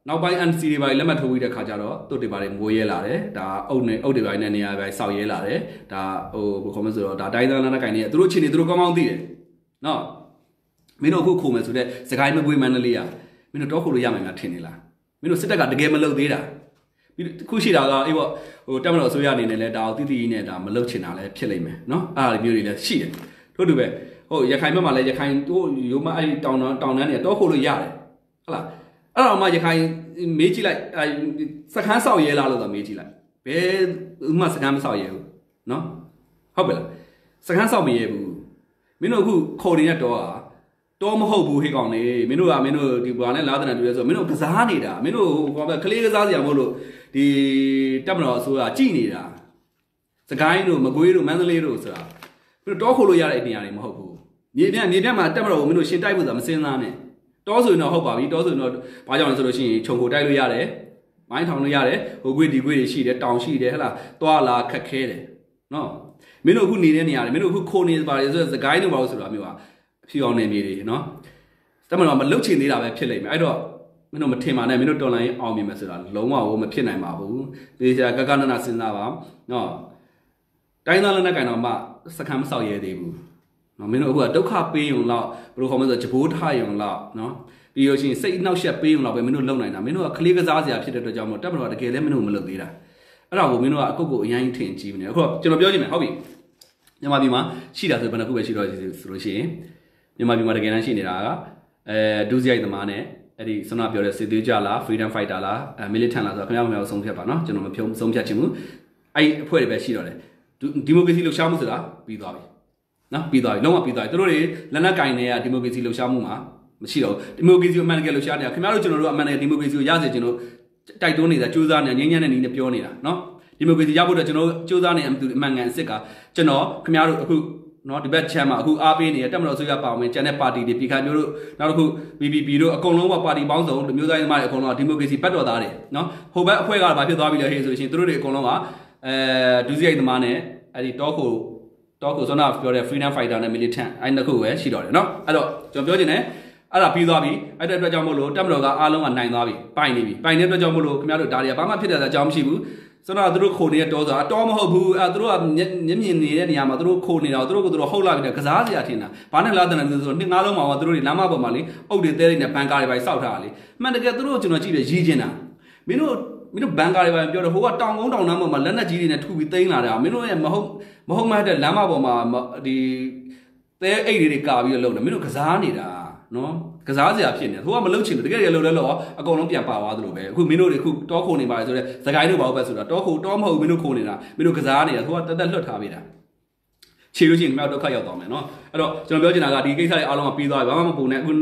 နောက်ပိုင်း NC တွေပါလက်မှတ်ထိုးပြီးတဲ့ခါကျတော့တုတ်တွေပါမိုးရဲလာတယ်ဒါအုတ်တွေပါနဲ့နေရာပဲစောက်ရဲလာတယ်ဒါဟိုဘယ်ခေါ်မလဲဆိုတော့ဒါတိုင်းသားနဲ့ကိုင်နေသူတို့ချင်းနေသူတို့ကောင်းကောင်းသိတယ်နော်မင်းတို့အခုခုမယ်ဆိုတဲ့စကိုင်းမပွေးမန္တလေးကမင်းတို့တော့ခုလို့ရမယ်များထင်နေလားမင်းတို့စစ်တပ်ကတကယ်မလုပ်သေးတာပြီးခုရှိတာကအေးပေါ့ဟိုတက်မတော်အစိုးရအနေနဲ့လည်းဒါတိတိနဲ့ဒါမလုပ်ချင်တာလည်းဖြစ်လိမ့်မယ်နော်အဲ့ဒါမျိုးတွေလည်းရှိတယ်တို့တူပဲဟိုရခိုင်ဘက်မှာလည်းရခိုင်တို့ရိုးမအဲ့တောင်တန်းတွေတော့ခုလို့ရတယ်ဟုတ်လားအဲ့တော့မှရခိုင်မေးကြည့်လိုက်စခန်းဆောက်ရဲလားလို့ဆိုမေးကြည့်လိုက်ဘယ်ဥမာစခန်းမဆောက်ရဲဘူးနော်ဟုတ်ပြီလားစခန်းဆောက်မရဲဘူးမင်းတို့အခုခေါ်နေတဲ့တော့မဟုတ်ဘူးဟေးကောင်နေမင်းတို့ဒီဘာနဲ့လာတဲ့တူလဲဆိုမင်းတို့ကစားနေတာမင်းတို့ဟိုကလေးကစားစရာမဟုတ်လို့ဒီတက်မတော်အစိုးရကြည်နေတာစကိုင်းတို့မကွေးတို့မန္တလေးတို့ဆိုတာမင်းတို့တော့ခိုးလို့ရတဲ့နေရာတွေမဟုတ်ဘူးမြေပြန့်မှာတက်မတော်ကိုမင်းတို့ရှင်းတိုက်ဖို့ဆိုတာမစင်းစားနဲ့တောဆိုရင်တော့ဟုတ်ပါပြီတောဆိုရင်တော့ဘာကြောင့်လဲဆိုလို့ရှိရင်ခြုံကိုတိုက်လို့ရတယ်မိုင်းထောင်လို့ရတယ်ဟိုကွေးဒီကွေးတွေရှိတယ်တောင်ရှိတယ်ဟဲ့လားသွားလာခက်ခဲတယ်နော်မင်းတို့အခုနေတဲ့နေရာတွေမင်းတို့အခုခိုးနေပါတယ်ဆိုတော့စကိုင်းတို့ဘာလို့ဆိုတာမျိုးอ่ะအဖြူအောင်နေမြေတွေနော်တက်မတော်မလုတ်ချင်သေးတာပဲဖြစ်လိမ့်မယ်အဲ့တော့မင်းတို့မထင်ပါနဲ့မင်းတို့တော်လိုင်းအောင်မြင်မယ်ဆိုတာလုံးဝမဖြစ်နိုင်ပါဘူးဒီကကနနာစဉ်းစားပါနော်တိုင်းသားလက်နဲ့ကင်တော့မှစခန်းမဆောက်ရဲသေးဘူးနော်မင်းတို့အခုကဒုက္ခပေးုံလောက်ဘယ်လိုခေါ်မလဲဆိုဂျဘိုးထားရုံလောက်နော်ပြီးလို့ရှိရင်စိတ်နှောက်ယှက်ပေးုံလောက်ပဲမင်းတို့လုံနိုင်တာမင်းတို့ကကလေးကစားစရာဖြစ်တဲ့အတွက်ကြောင့်မို့တက်မတော်တကယ်လည်းမင်းတို့မလုပ်သေးတာအဲ့ဒါကိုမင်းတို့ကအကုတ်ကိုအရင်ထင်ကြည့်နေအခုကျွန်တော်ပြောချင်မယ်ဟုတ်ပြီမြန်မာပြည်မှာရှိတာဆိုဘယ်နှခုပဲရှိတော့ဆိုလို့ရှိရင်မြန်မာပြည်မှာတကယ်တမ်းရှိနေတာကဒုစရိုက်သမားနဲ့အဲ့ဒီဆွမ်းနာပြောတဲ့စစ်သေးကြလား freedom fighter လားmilitant လားဆိုတော့ခင်ဗျားမပြောဆုံးဖြတ်ပါနော်ကျွန်တော်မဖြုံးဆုံးဖြတ်ချင်ဘူးအဲ့အဖွဲ့တွေပဲရှိတော့တယ်ဒီမိုကရေစီလှုပ်ရှားမှုဆိုတာပြီးသွားပြီနော်ပြီးသွားပြီလုံးဝပြီးသွားပြီသူတို့တွေလက်နက်ကင်တွေကဒီမိုကရေစီလှုပ်ရှားမှုမှာမရှိတော့ဒီမိုကရေစီအမှန်တကယ်လှုပ်ရှားနေတာခင်ဗျားတို့ကျွန်တော်တို့အမှန်တကယ်ဒီမိုကရေစီကိုရစေချင်လို့တိုက်တွန်းနေတာစူးစမ်းနေတာငြိမ်းချမ်းတဲ့နည်းနဲ့ပြောနေတာနော်ဒီမိုကရေစီရဖို့အတွက်ကျွန်တော်တို့စူးစမ်းနေအမှန်ကန်အစ်စ်ကကျွန်တော်ခင်ဗျားတို့အခုနော်ဒီဘက်ချမ်းမှာအခုအားပေးနေတဲ့တက်မတော်ဆိုရပါဝင်ကျန်တဲ့ပါတီတွေပြည်ခိုင်မျိုးတို့နောက်တစ်ခု BBP တို့အကုန်လုံးပါတီပေါင်းစုံမျိုးသားရေးသမားတွေအကုန်လုံးကဒီမိုကရေစီပတ်တော်သားတွေနော်ဟိုဘက်အဖွဲ့ကဘာဖြစ်သွားပြီလဲဟေးဆိုရှင်တို့တွေအကုန်လုံးကဒုစရိုက်သမားနဲ့အဲ့ဒီတောခိုဆွမ်းနာပြောတဲ့ freedom fighter နဲ့ militant အဲ့နှစ်ခုပဲရှိတော့တယ်နော်အဲ့တော့ကျွန်တော်ပြောချင်တယ်အဲ့ဒါပြီးသွားပြီအဲ့တဲ့အတွက်ကြောင့်မို့လို့တက်မတော်ကအားလုံးကနိုင်သွားပြီပိုင်နေပြီပိုင်တဲ့အတွက်ကြောင့်မို့လို့ခင်ဗျားတို့ဒါတွေကဘာမှဖြစ်တဲ့အကြောင်းမရှိဘူးဆိုတော့သူတို့ခိုနေတဲ့တောဆိုတာတောမဟုတ်ဘူးအဲသူတို့ကမျက်မြင်နေတဲ့နေရာမှာသူတို့ခိုနေတာသူတို့ကသူတို့ဟုတ်လာပြီကစားစရာထင်တာဘာနဲ့လာတဲ့လဲဆိုတော့နှစ်ငါးလုံးမှာသူတို့တွေလမ်းမပေါ်မှာလေအုတ်တွေတဲတွေနဲ့ဘန်ကာတွေပဲစောက်ထားတာလေမှန်တကယ်သူတို့ကျွန်တော်ကြည့်ပြီးရီးကျင်တာမင်းတို့ဘန်ကာတွေပဲပြောတော့ဟိုကတောင်ကုန်းတောင်နှမ်းပေါ်မှာလက်နက်ကြီးတွေနဲ့ထုပြီးသိမ်းလာတာမင်းတို့ရဲ့မဟုတ်မှတဲ့လမ်းမပေါ်မှာဒီတဲအိတ်တွေကာပြီးတော့လုံတယ်မင်းတို့ကစားနေတာနော်ကစားစရာဖြစ်နေဟိုကမလုံချင်ဘူးတကယ်လုံလဲလို့အကုန်လုံးပြန်ပါသွားသလိုပဲအခုမင်းတို့တွေအခုတောခိုနေပါတယ်ဆိုတော့စကိုင်းတို့ဘာလို့ပဲဆိုတာတောမဟုတ်ဘူးမင်းတို့ခိုနေတာမင်းတို့ကစားနေတာဟိုကတက်လွတ်ထားပေးတာခြေလို့ရှိရင်မြောက်ဒုက္ခရောက်သွားမယ်နော်အဲ့တော့ကျွန်တော်ပြောချင်တာကဒီကိစ္စတွေအားလုံးကပြီးသွားပြီဘာမှမပုံနဲ့အခု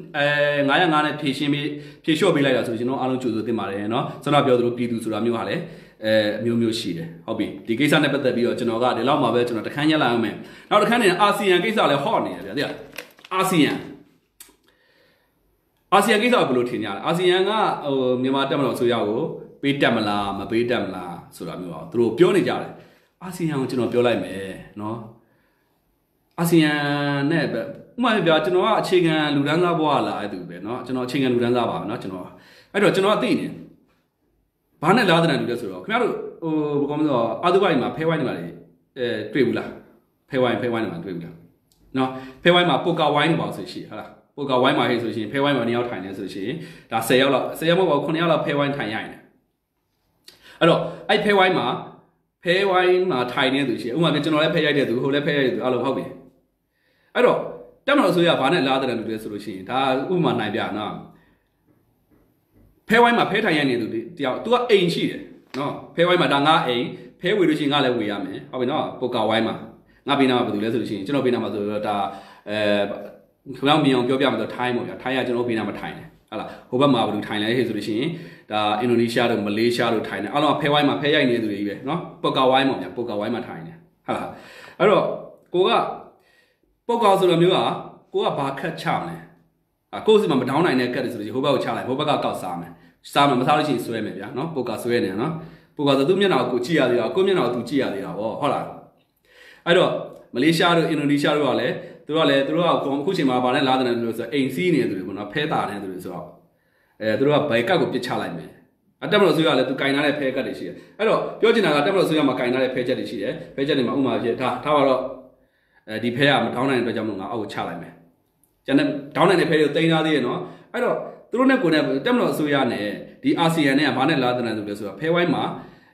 905နဲ့ဖြည့်လျှော့ပေးလိုက်တာဆိုကျွန်တော်အားလုံးကြိုဆိုတင်ပါတယ်နော်ကျွန်တော်ပြောသလိုပြည်သူဆိုတာမျိုးဟာလည်းမျိုးရှိတယ်ဟုတ်ပြီဒီကိစ္စနဲ့ပတ်သက်ပြီးတော့ကျွန်တော်ကဒီလောက်မှပဲကျွန်တော်တခန်းရက်လာအောင်မယ်နောက်တခန်းနေအာဆီယံကိစ္စလည်းဟော့နေတယ်ဗျာတဲ့အာဆီယံကိစ္စကဘယ်လိုထင်ကြလဲအာဆီယံကဟိုမြန်မာတက်မတော်ဆိုရကိုပေးတက်မလားမပေးတက်မလားဆိုတာမျိုးပါသူတို့ပြောနေကြတယ်အာဆီယံကိုကျွန်တော်ပြောလိုက်မယ်နော်အာဆီယံနဲ့ပဲဥပမာပြကျွန်တော်ကအခြေခံလူဒန်းစားဘွားလာအဲ့သူပဲเนาะကျွန်တော်အခြေခံလူဒန်းစားပါเนาะကျွန်တော်အဲ့တော့ကျွန်တော်အသိနေဘာနဲ့လာတဲ့တူလဲဆိုတော့ခင်ဗျားတို့ဟိုဘယ်ကောင်မလို့အာသူဘိုင်မှာဖဲဝိုင်းနေပါလေတွေ့ဘူးလားဖဲဝိုင်းနေမှာတွေ့ဘူးလားเนาะဖဲဝိုင်းမှာပိုကာဝိုင်းနေပါဆိုရှိဟုတ်လားပိုကာဝိုင်းမှာဟဲ့ဆိုရှင်ဖဲဝိုင်းမှာ2ယောက်ထိုင်နေဆိုရှင်ဒါ10ယောက်လောက်10ယောက်မဟုတ်ပါဘူး9ယောက်လောက်ဖဲဝိုင်းထိုင်ရရင်အဲ့တော့အဲ့ဖဲဝိုင်းမှာထိုင်နေသူရှင်ဥပမာပြကျွန်တော်လည်းဖဲရိုက်တဲ့သူဟိုလည်းဖဲရိုက်တဲ့သူအားလုံးဟုတ်ပြီအဲ့တော့တက်မလို့ဆိုရဘာနဲ့လာတဲ့လူတွေဆိုလို့ရှိရင်ဒါဥပမာနိုင်ပြနော်ဖဲဝိုင်းမှာဖဲထိုင်ရနေသူတယောက် तू ကအိမ်ရှိတယ်နော်ဖဲဝိုင်းမှာဒါငါအိမ်ဖဲဝေလို့ရှိရင်ငါလည်းဝေရမယ်ဟုတ်ပြီနော်ပိုကာဝိုင်းမှာငါပေးနာမှာဘာလို့လဲဆိုလို့ရှိရင်ကျွန်တော်ပေးနာမှာဆိုတော့ဒါခေါင်းမြင်အောင်ပြောပြမှာဆိုထိုင်းပေါ့ဗျာထိုင်းကကျွန်တော်ပေးနာမှာထိုင်တယ်ဟုတ်လားဟိုဘက်မှာဘာလို့ထိုင်လဲဆိုလို့ရှိရင်ဒါအင်ဒိုနီးရှားတို့မလေးရှားတို့ထိုင်တယ်အားလုံးဖဲဝိုင်းမှာဖဲရိုက်နေသူတွေကြီးပဲနော်ပိုကာဝိုင်းပေါ့ဗျာပိုကာဝိုင်းမှာထိုင်တယ်ဟုတ်လားအဲ့တော့ကိုကပုတ်ကောက်ဆိုလိုမျိုးကကိုကဘာခက်ချမလဲကိုစီမှာမတောင်းနိုင်တဲ့ကက်တယ်ဆိုလို့ဟိုဘက်ကိုချလိုက်ဟိုဘက်ကကောက်စားမယ်မစားလို့ရှိရင်ဆွဲမယ်ဗျာနော်ပုတ်ကောက်ဆွဲနေနော်ပုတ်ကောက်ဆိုသူ့မျက်နှာကိုကြည့်ရသေးတာကိုမျက်နှာကိုသူကြည့်ရသေးတာဗောဟုတ်လားအဲ့တော့မလေးရှားတို့အင်ဒိုနီးရှားတို့ကလည်းသူတို့ကအခုချိန်မှာဗာနဲ့လာတဲ့လူတွေဆိုအိမ်စီးနေတဲ့သူတွေပေါ့နော်ဖဲတာနေတဲ့သူတွေဆိုတော့သူတို့ကဘယ်ကောက်ကိုပြစ်ချလိုက်မယ်တက်မလို့ဆိုရလဲသူကင်ထားတဲ့ဖဲကတ်တွေရှိတယ်အဲ့တော့ပြောချင်တာကတက်မလို့ဆိုရမှာကင်ထားတဲ့ဖဲချက်တွေရှိတယ်ဖဲချက်တွေမှာဥမာဖြစ်ထားပါတော့ဒီဖဲကမထောင်းနိုင်တဲ့အတွက်ကြောင့်မလို့ငါအောက်ကိုချလိုက်မယ်ကျန်တဲ့ထောင်းနိုင်တဲ့ဖဲတွေကိုတင်ထားသေးရနော်အဲ့တော့သူတို့နဲ့ကိုယ်နဲ့တက်မလို့ဆိုရနဲ့ဒီအာဆီယံနဲ့ကဘာနဲ့လာတဲ့တယ်ဆိုလဲဆိုတော့ဖဲဝိုင်းမှာ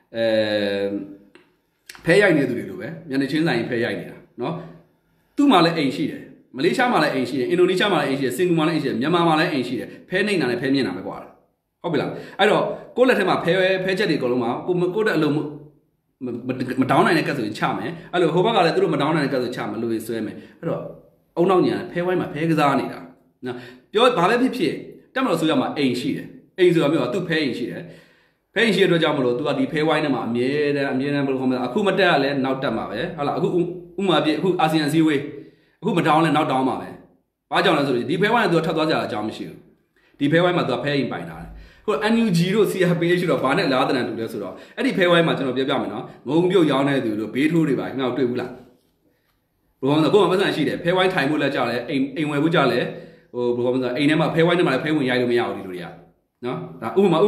ဖဲရိုက်နေသူတွေလိုပဲမျက်နှာချင်းဆိုင်ဖဲရိုက်နေတာနော်သူ့မှာလည်းအိမ်ရှိတယ်မလေးရှားမှာလည်းအိမ်ရှိတယ်အင်ဒိုနီးရှားမှာလည်းအိမ်ရှိတယ်စင်ကာပူမှာလည်းအိမ်ရှိတယ်မြန်မာမှာလည်းအိမ်ရှိတယ်ဖဲနေတာနဲ့ဖဲမြင်တာပဲကွာဟုတ်ပြီလားအဲ့တော့ကိုယ့်လက်ထက်မှာဖဲချက်တွေအကုန်လုံးမှာကိုယ့်တဲ့အလုံးမတောင်းနိုင်တဲ့ကတ်ဆိုရင်ချမယ်အဲ့လိုဟိုဘက်ကလည်းသူတို့မတောင်းနိုင်တဲ့ကတ်ဆိုချမယ်လို့ဆွဲမယ်အဲ့တော့အုံနောက်ညာဖဲဝိုင်းမှာဖဲကစားနေတာနော်ပြောဘာပဲဖြစ်ဖြစ်တက်မလို့ဆိုရမှာအိမ်ရှိတယ်အိမ်ဆိုတာမျိုးကသူ့ဖဲအိမ်ရှိတယ်ဖဲအိမ်ရှိတဲ့အတွက်ကြောင့်မလို့သူကဒီဖဲဝိုင်းထဲမှာအမြဲတမ်းဘယ်လိုခေါ်မလဲအခုမတက်ရလဲနောက်တက်မှာပဲဟုတ်လားအခုဥမာပြအခုအာဆီယံစည်းဝေးအခုမတောင်းလဲနောက်တောင်းမှာပဲဘာကြောင့်လဲဆိုတော့ဒီဖဲဝိုင်းကသူကထပ်သွားကြတာအကြောင်းမရှိဘူးဒီဖဲဝိုင်းမှာသူကဖဲအိမ်ပိုင်ထားတယ်ဟို NUG တို့ CRPH တို့ဘာနဲ့လားတနန်တူလဲဆိုတော့အဲ့ဒီဖဲဝိုင်းမှာကျွန်တော်ပြောပြမယ်နော်ငုံပြုတ်ရောင်းတဲ့သူတို့ဘေးထိုးတွေပါခင်ဗျားတွေ့ဘူးလားဘယ်လိုလဲကိုယ်မှာပတ်စံရှိတယ်ဖဲဝိုင်းထိုင်ဖို့လက်ကြလဲအိမ်ဝယ်ဖို့ကြလဲဟိုဘယ်လိုလဲအိမ်ထဲမှာဖဲဝိုင်းထဲမှာလည်းဖဲဝင်ရိုက်လို့မရဘူးဒီလိုတွေကနော်ဒါဥပမာ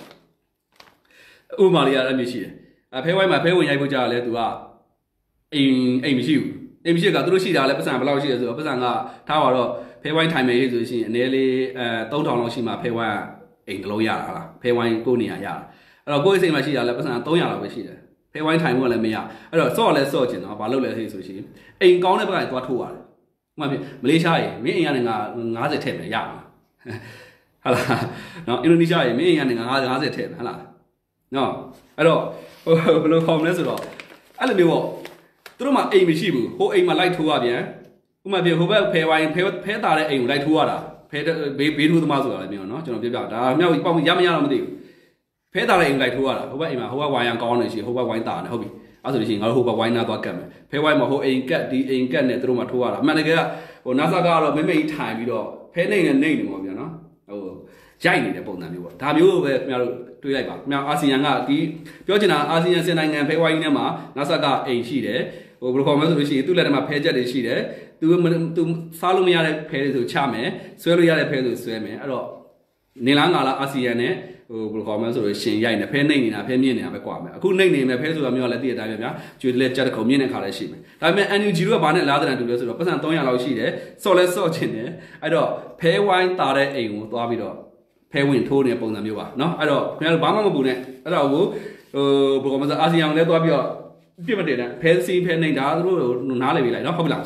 လေးရတယ်မျိုးရှိတယ်ဖဲဝိုင်းမှာဖဲဝင်ရိုက်ဖို့ကြလဲသူကအိမ်မရှိဘူးအိမ်မရှိကသူတို့ရှိတာလဲပတ်စံဘယ်လောက်ရှိလဲဆိုတော့ပတ်စံကထားပါတော့ဖဲဝိုင်းထိုင်မယ်ရေးဆိုရှင်အနည်းလေး3000လောက်ရှိမှဖဲဝိုင်းအိမ်တစ်လုံးရတာလားဖဲဝိုင်းကိုနေရရတာအဲ့တော့ကိုယ့်အိမ်မှာရှိတာလဲပတ်စံ300လောက်ပဲရှိတယ်ဖဲဝိုင်းထိုင်ဖို့လည်းမရအဲ့တော့စော့လဲစော့ကျင်တော့ဘာလုပ်လဲဆိုရှင်အိမ်ကောင်းတဲ့ဘက်ကသွားထိုးရတယ်ဥပမာပြမလေးရှားရေမင်းအိမ်ကနေငါ90ထည့်မယ်ရမှာဟုတ်လားနော်အင်ဒိုနီးရှားရေမင်းအိမ်ကနေငါ50ထည့်မယ်ဟုတ်လားနော်အဲ့တော့ဘယ်လိုခေါ်မလဲဆိုတော့အဲ့လိုမျိုးပေါ့သူတို့မှအိမ်မရှိဘူးဟိုအိမ်မှာလိုက်ထိုးရပြန်ဥပမာပြဟိုဘက်ဖဲဝိုင်းဖဲတာတဲ့အိမ်ကိုလိုက်ထိုးရတာဘေးထိုးသမားဆိုတာလည်းမျိုးနော်ကျွန်တော်ပြောပြဒါမြောက်ပေါက်ရမရတော့မသိဘူးဖဲတာတဲ့အိမ်လိုက်ထိုးရတာဟိုဘက်အိမ်မှာဟိုဘက်ဝိုင်းရန်ကောင်းနေရှိဟိုဘက်ဝိုင်းတာနေဟုတ်ပြီအဲ့ဆိုလို့ရှိရင်ငါတို့ဟိုဘက်ဝိုင်းနာသွားကတ်မယ်ဖဲဝိုင်းမှာဟိုအိမ်ကတ်ဒီအိမ်ကတ်နဲ့သူတို့မှထိုးရတာအမှန်တကယ်ကဟိုနာဆာကတော့မိမိထိုင်ပြီးတော့ဖဲနေနဲ့နေနေမှာဗျာနော်ဟိုရိုက်နေတဲ့ပုံစံမျိုးပေါ့ဒါမျိုးပဲခင်ဗျားတို့တွေးလိုက်ပါခင်ဗျားအာဆီယံကဒီပြောချင်တာအာဆီယံစင်နိုင်ငံဖဲဝိုင်းထဲမှာနာဆာကအိမ်ရှိတယ်ဟိုဘယ်လိုခေါ်မလဲဆိုလို့ရှိရင်သူ့လက်ထဲမှာဖဲချက်တွေရှိတယ်သူစားလို့မရတဲ့ဖဲတွေဆိုချမယ်ဆွဲလို့ရတဲ့ဖဲဆိုဆွဲမယ်အဲ့တော့နေလားငါလားအာဆီယံနဲ့ဟိုဘယ်လိုခေါ်မလဲဆိုလို့ရှင်ရိုက်နေဖဲနှိမ့်နေတာဖဲမြင့်နေတာပဲကွာမယ်အခုနှိမ့်နေမယ်ဖဲဆိုတာမျိုးကလည်းတည့်တဲ့အတိုင်းပဲဗျာကျွေးလက်ကြက်တစ်ခုံမြင့်တဲ့ခါလည်းရှိမယ်ဒါပေမဲ့ NUG တို့ကဘာနဲ့လားတဲ့တူလဲဆိုတော့ပတ်စံ300လောက်ရှိတယ်စော့လဲစော့ချင်တယ်အဲ့တော့ဖဲဝိုင်းတာတဲ့အိမ်ကိုသွားပြီးတော့ဖဲဝင်ထိုးနေတဲ့ပုံစံမျိုးပါနော်အဲ့တော့ခင်ဗျားတို့ဘာမှမပူနဲ့အဲ့တော့ဟိုဘယ်လိုမှဆိုအာဆီယံလည်းသွားပြီးတော့ပြစ်မတင်နဲ့ဖဲစီးဖဲနှိမ့်တာသူတို့နားလည်ပြီလိုက်နော်ဟုတ်ပြီလား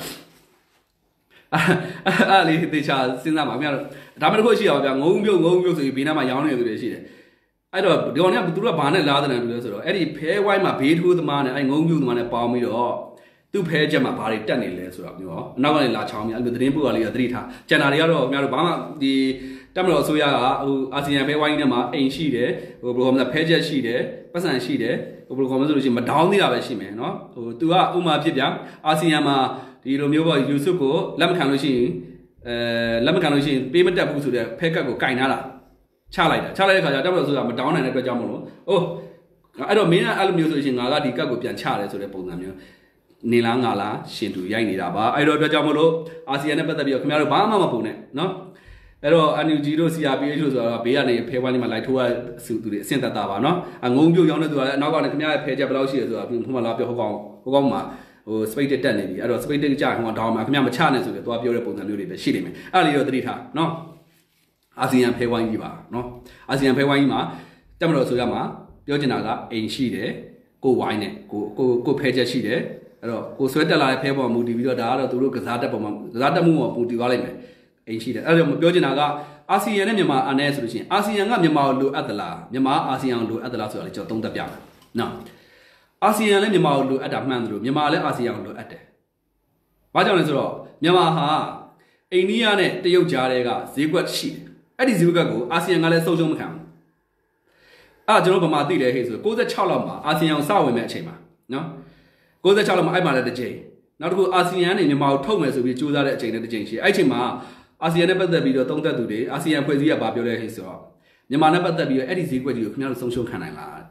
အဲ့လေးတေချာစဉ်းစားပါခင်ဗျားတို့ဒါမှမဟုတ်ရှိအောင်ဗျာငုံပြုတ်ဆိုပြီးဘေးနားမှာရောင်းနေသူတွေရှိတယ်အဲ့တော့ဒီကောင်ကသူတို့ကဘာနဲ့လားတဲ့တူလဲဆိုတော့အဲ့ဒီဖဲဝိုင်းမှာဘေးထိုးသမားနဲ့အဲ့ငုံပြုတ်သမားနဲ့ပေါင်းပြီးတော့သူ့ဖဲချက်မှာဘာတွေတက်နေလဲဆိုတော့မျိုးဟောအနောက်ကနေလာချောင်းပြီးအဲ့လိုသတင်းပို့ကလေးကသတိထားကျန်တာတွေကတော့ခင်ဗျားတို့ဘာမှဒီတက်မလို့အစိုးရကဟိုအာဆီယံဖဲဝိုင်းထဲမှာအိမ်ရှိတယ်ဟိုဘယ်လိုခေါ်မလဲဖဲချက်ရှိတယ်ပတ်စံရှိတယ်ဟိုဘယ်လိုခေါ်မလဲဆိုလို့ရှိရင်မဒေါင်းသေးတာပဲရှိမယ်နော်ဟိုသူကဥမာဖြစ်ဗျာအာဆီယံမှာဒီလိုမျိုးပေါ့ယူဆုကိုလက်မခံလို့ရှိရင်လက်မခံလို့ရှိရင်ပေးမတက်ဘူးဆိုတဲ့ဖဲကတ်ကိုကင်ထားတာချလိုက်တဲ့ခါကျတက်မလို့ဆိုတာမဒေါင်းနိုင်တဲ့အတွက်ကြောင့်မလို့အိုးအဲ့တော့မင်းကအဲ့လိုမျိုးဆိုလို့ရှိရင်ငါကဒီကတ်ကိုပြန်ချတယ်ဆိုတဲ့ပုံစံမျိုးနေလားငါလားရှင်သူရိုက်နေတာပါအဲ့တော့အတွက်ကြောင့်မလို့အာဆီယံနဲ့ပတ်သက်ပြီးတော့ခင်ဗျားတို့ဘာမှမပုံနဲ့နော်အဲ့တော့ NUG တို့ CRPH တို့ဆိုတာဘေးကနေဖဲဝိုင်းလေးမှာလိုက်ထိုးရသူတွေအဆင့်သက်တာပါနော်ငုံပြုတ်ရောင်းတဲ့သူကလည်းအနောက်ကနေခင်ဗျားရဲ့ဖဲချက်ဘယ်လောက်ရှိလဲဆိုတာဘုမလာပြောဟိုကောင်မှာဟို space တက်နေပြီအဲ့တော့ space တက်ကြဟိုတောင်းမှာခင်ဗျားမချနဲ့ဆိုပြီးသွားပြောတဲ့ပုံစံမျိုးတွေပဲရှိနေမယ်အဲ့လေးတော့သတိထားနော်အာဆီယံဖဲဝိုင်းကြီးပါနော်အာဆီယံဖဲဝိုင်းကြီးမှာတက်မလို့ဆိုရမှာပြောချင်တာကအိမ်ရှိတယ်ကိုဝိုင်းနဲ့ကိုဖဲချက်ရှိတယ်အဲ့တော့ကိုဆွဲတက်လာတဲ့ဖဲပေါ်မှာမူတည်ပြီးတော့ဒါကတော့သူတို့ကစားတက်ပေါ်မှာကစားတက်မှုပေါ်ပူတည်သွားလိမ့်မယ်အိမ်ရှိတယ်အဲ့တော့ပြောချင်တာကအာဆီယံနဲ့မြန်မာအနေနဲ့ဆိုလို့ရှိရင်အာဆီယံကမြန်မာကိုလိုအပ်သလားမြန်မာအာဆီယံကိုလိုအပ်သလားဆိုတာလည်းကျွန်တော်သုံးသပ်ပြမယ်နော်အာဆီယံလည်းမြန်မာကိုလိုအပ်တာမှန်တယ်လို့မြန်မာလည်းအာဆီယံကိုလိုအပ်တယ်ဘာကြောင့်လဲဆိုတော့မြန်မာဟာအိန္ဒိယနဲ့တရုတ်ကြားတွေကဈေးကွက်ရှိတယ်အဲ့ဒီဈေးကွက်ကိုအာဆီယံကလည်းစုံစုံမခံဘူးအဲ့ကျွန်တော်ဗမာသိတယ်ဟဲ့ဆို96လောက်မှာအာဆီယံကိုစဝင်မဲ့အချိန်မှာနော်96လောက်မှာအဲ့မှာလည်းတစ်ချိန်နောက်တစ်ခုအာဆီယံနဲ့မြန်မာကိုထုတ်မယ်ဆိုပြီးကြိုးစားတဲ့အချိန်နဲ့တစ်ချိန်ရှိအဲ့အချိန်မှာအာဆီယံနဲ့ပတ်သက်ပြီးတော့သုံးသပ်သူတွေအာဆီယံဖွဲ့စည်းရဘာပြောလဲဟဲ့ဆိုတော့မြန်မာနဲ့ပတ်သက်ပြီးတော့အဲ့ဒီဈေးကွက်ကြီးကိုခင်ဗျားတို့ဆုံးရှုံးခံနိုင်လားအဲ့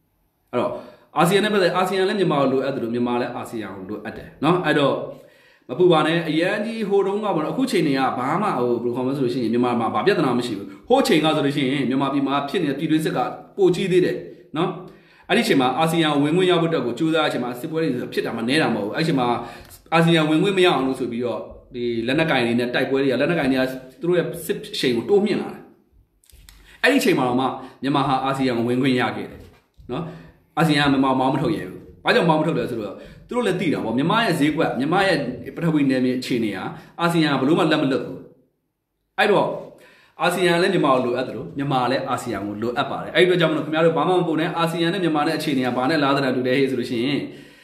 တော့အာဆီယံနဲ့ပတ်သက်အာဆီယံလည်းမြန်မာကိုလိုအပ်တယ်လို့မြန်မာလည်းအာဆီယံကိုလိုအပ်တယ်နော်အဲ့တော့မမပူပါနဲ့အရန်ကြီးဟိုတုန်းကပေါ့နော်အခုချိန်တွေကဘာမှဟိုဘယ်လိုခေါ်မလဲဆိုလို့ရှိရင်မြန်မာမှာဘာပြဿနာမရှိဘူးဟိုချိန်ကဆိုလို့ရှိရင်မြန်မာပြည်မှာဖြစ်နေတဲ့ပြည်တွင်းစစ်ကပိုကြီးသေးတယ်နော်အဲ့ဒီချိန်မှာအာဆီယံဝင်ခွင့်ရဖို့အတွက်ကိုကြိုးစားတဲ့အချိန်မှာစစ်ပွဲတွေဖြစ်တာမှနဲတာမဟုတ်ဘူးအဲ့ဒီချိန်မှာအာဆီယံဝင်ခွင့်မရအောင်လို့ဆိုပြီးတော့ဒီလက်နက်ကင်တွေနဲ့တိုက်ပွဲတွေကလက်နက်ကင်တွေကသူတို့ရဲ့စစ်ရှိန်ကိုတိုးမြင့်လာတယ်အဲ့ဒီချိန်မှာတော့မှမြန်မာဟာအာဆီယံကိုဝင်ခွင့်ရခဲ့တယ်နော်အာဆီယံကမောင်းမထုတ်ရဘူးဘာကြောင့်မောင်းမထုတ်လဲဆိုတော့သူတို့လည်းသိတာပေါ့မြန်မာရဲ့ဈေးကွက်မြန်မာရဲ့ပထဝီနယ်မြေအခြေအနေဟာအာဆီယံကဘလို့မှလက်မလွတ်ဘူးအဲ့တော့အာဆီယံလည်းမြန်မာကိုလိုအပ်တယ်လို့မြန်မာလည်းအာဆီယံကိုလိုအပ်ပါတယ်အဲ့ဒီတော့ကြောင့်မလို့ခင်ဗျားတို့ဘာမှမပုံနဲ့အာဆီယံနဲ့မြန်မာနဲ့အခြေအနေကဘာနဲ့လားတဲ့တူတယ်ဟဲ့ဆိုလို့ရှိရင်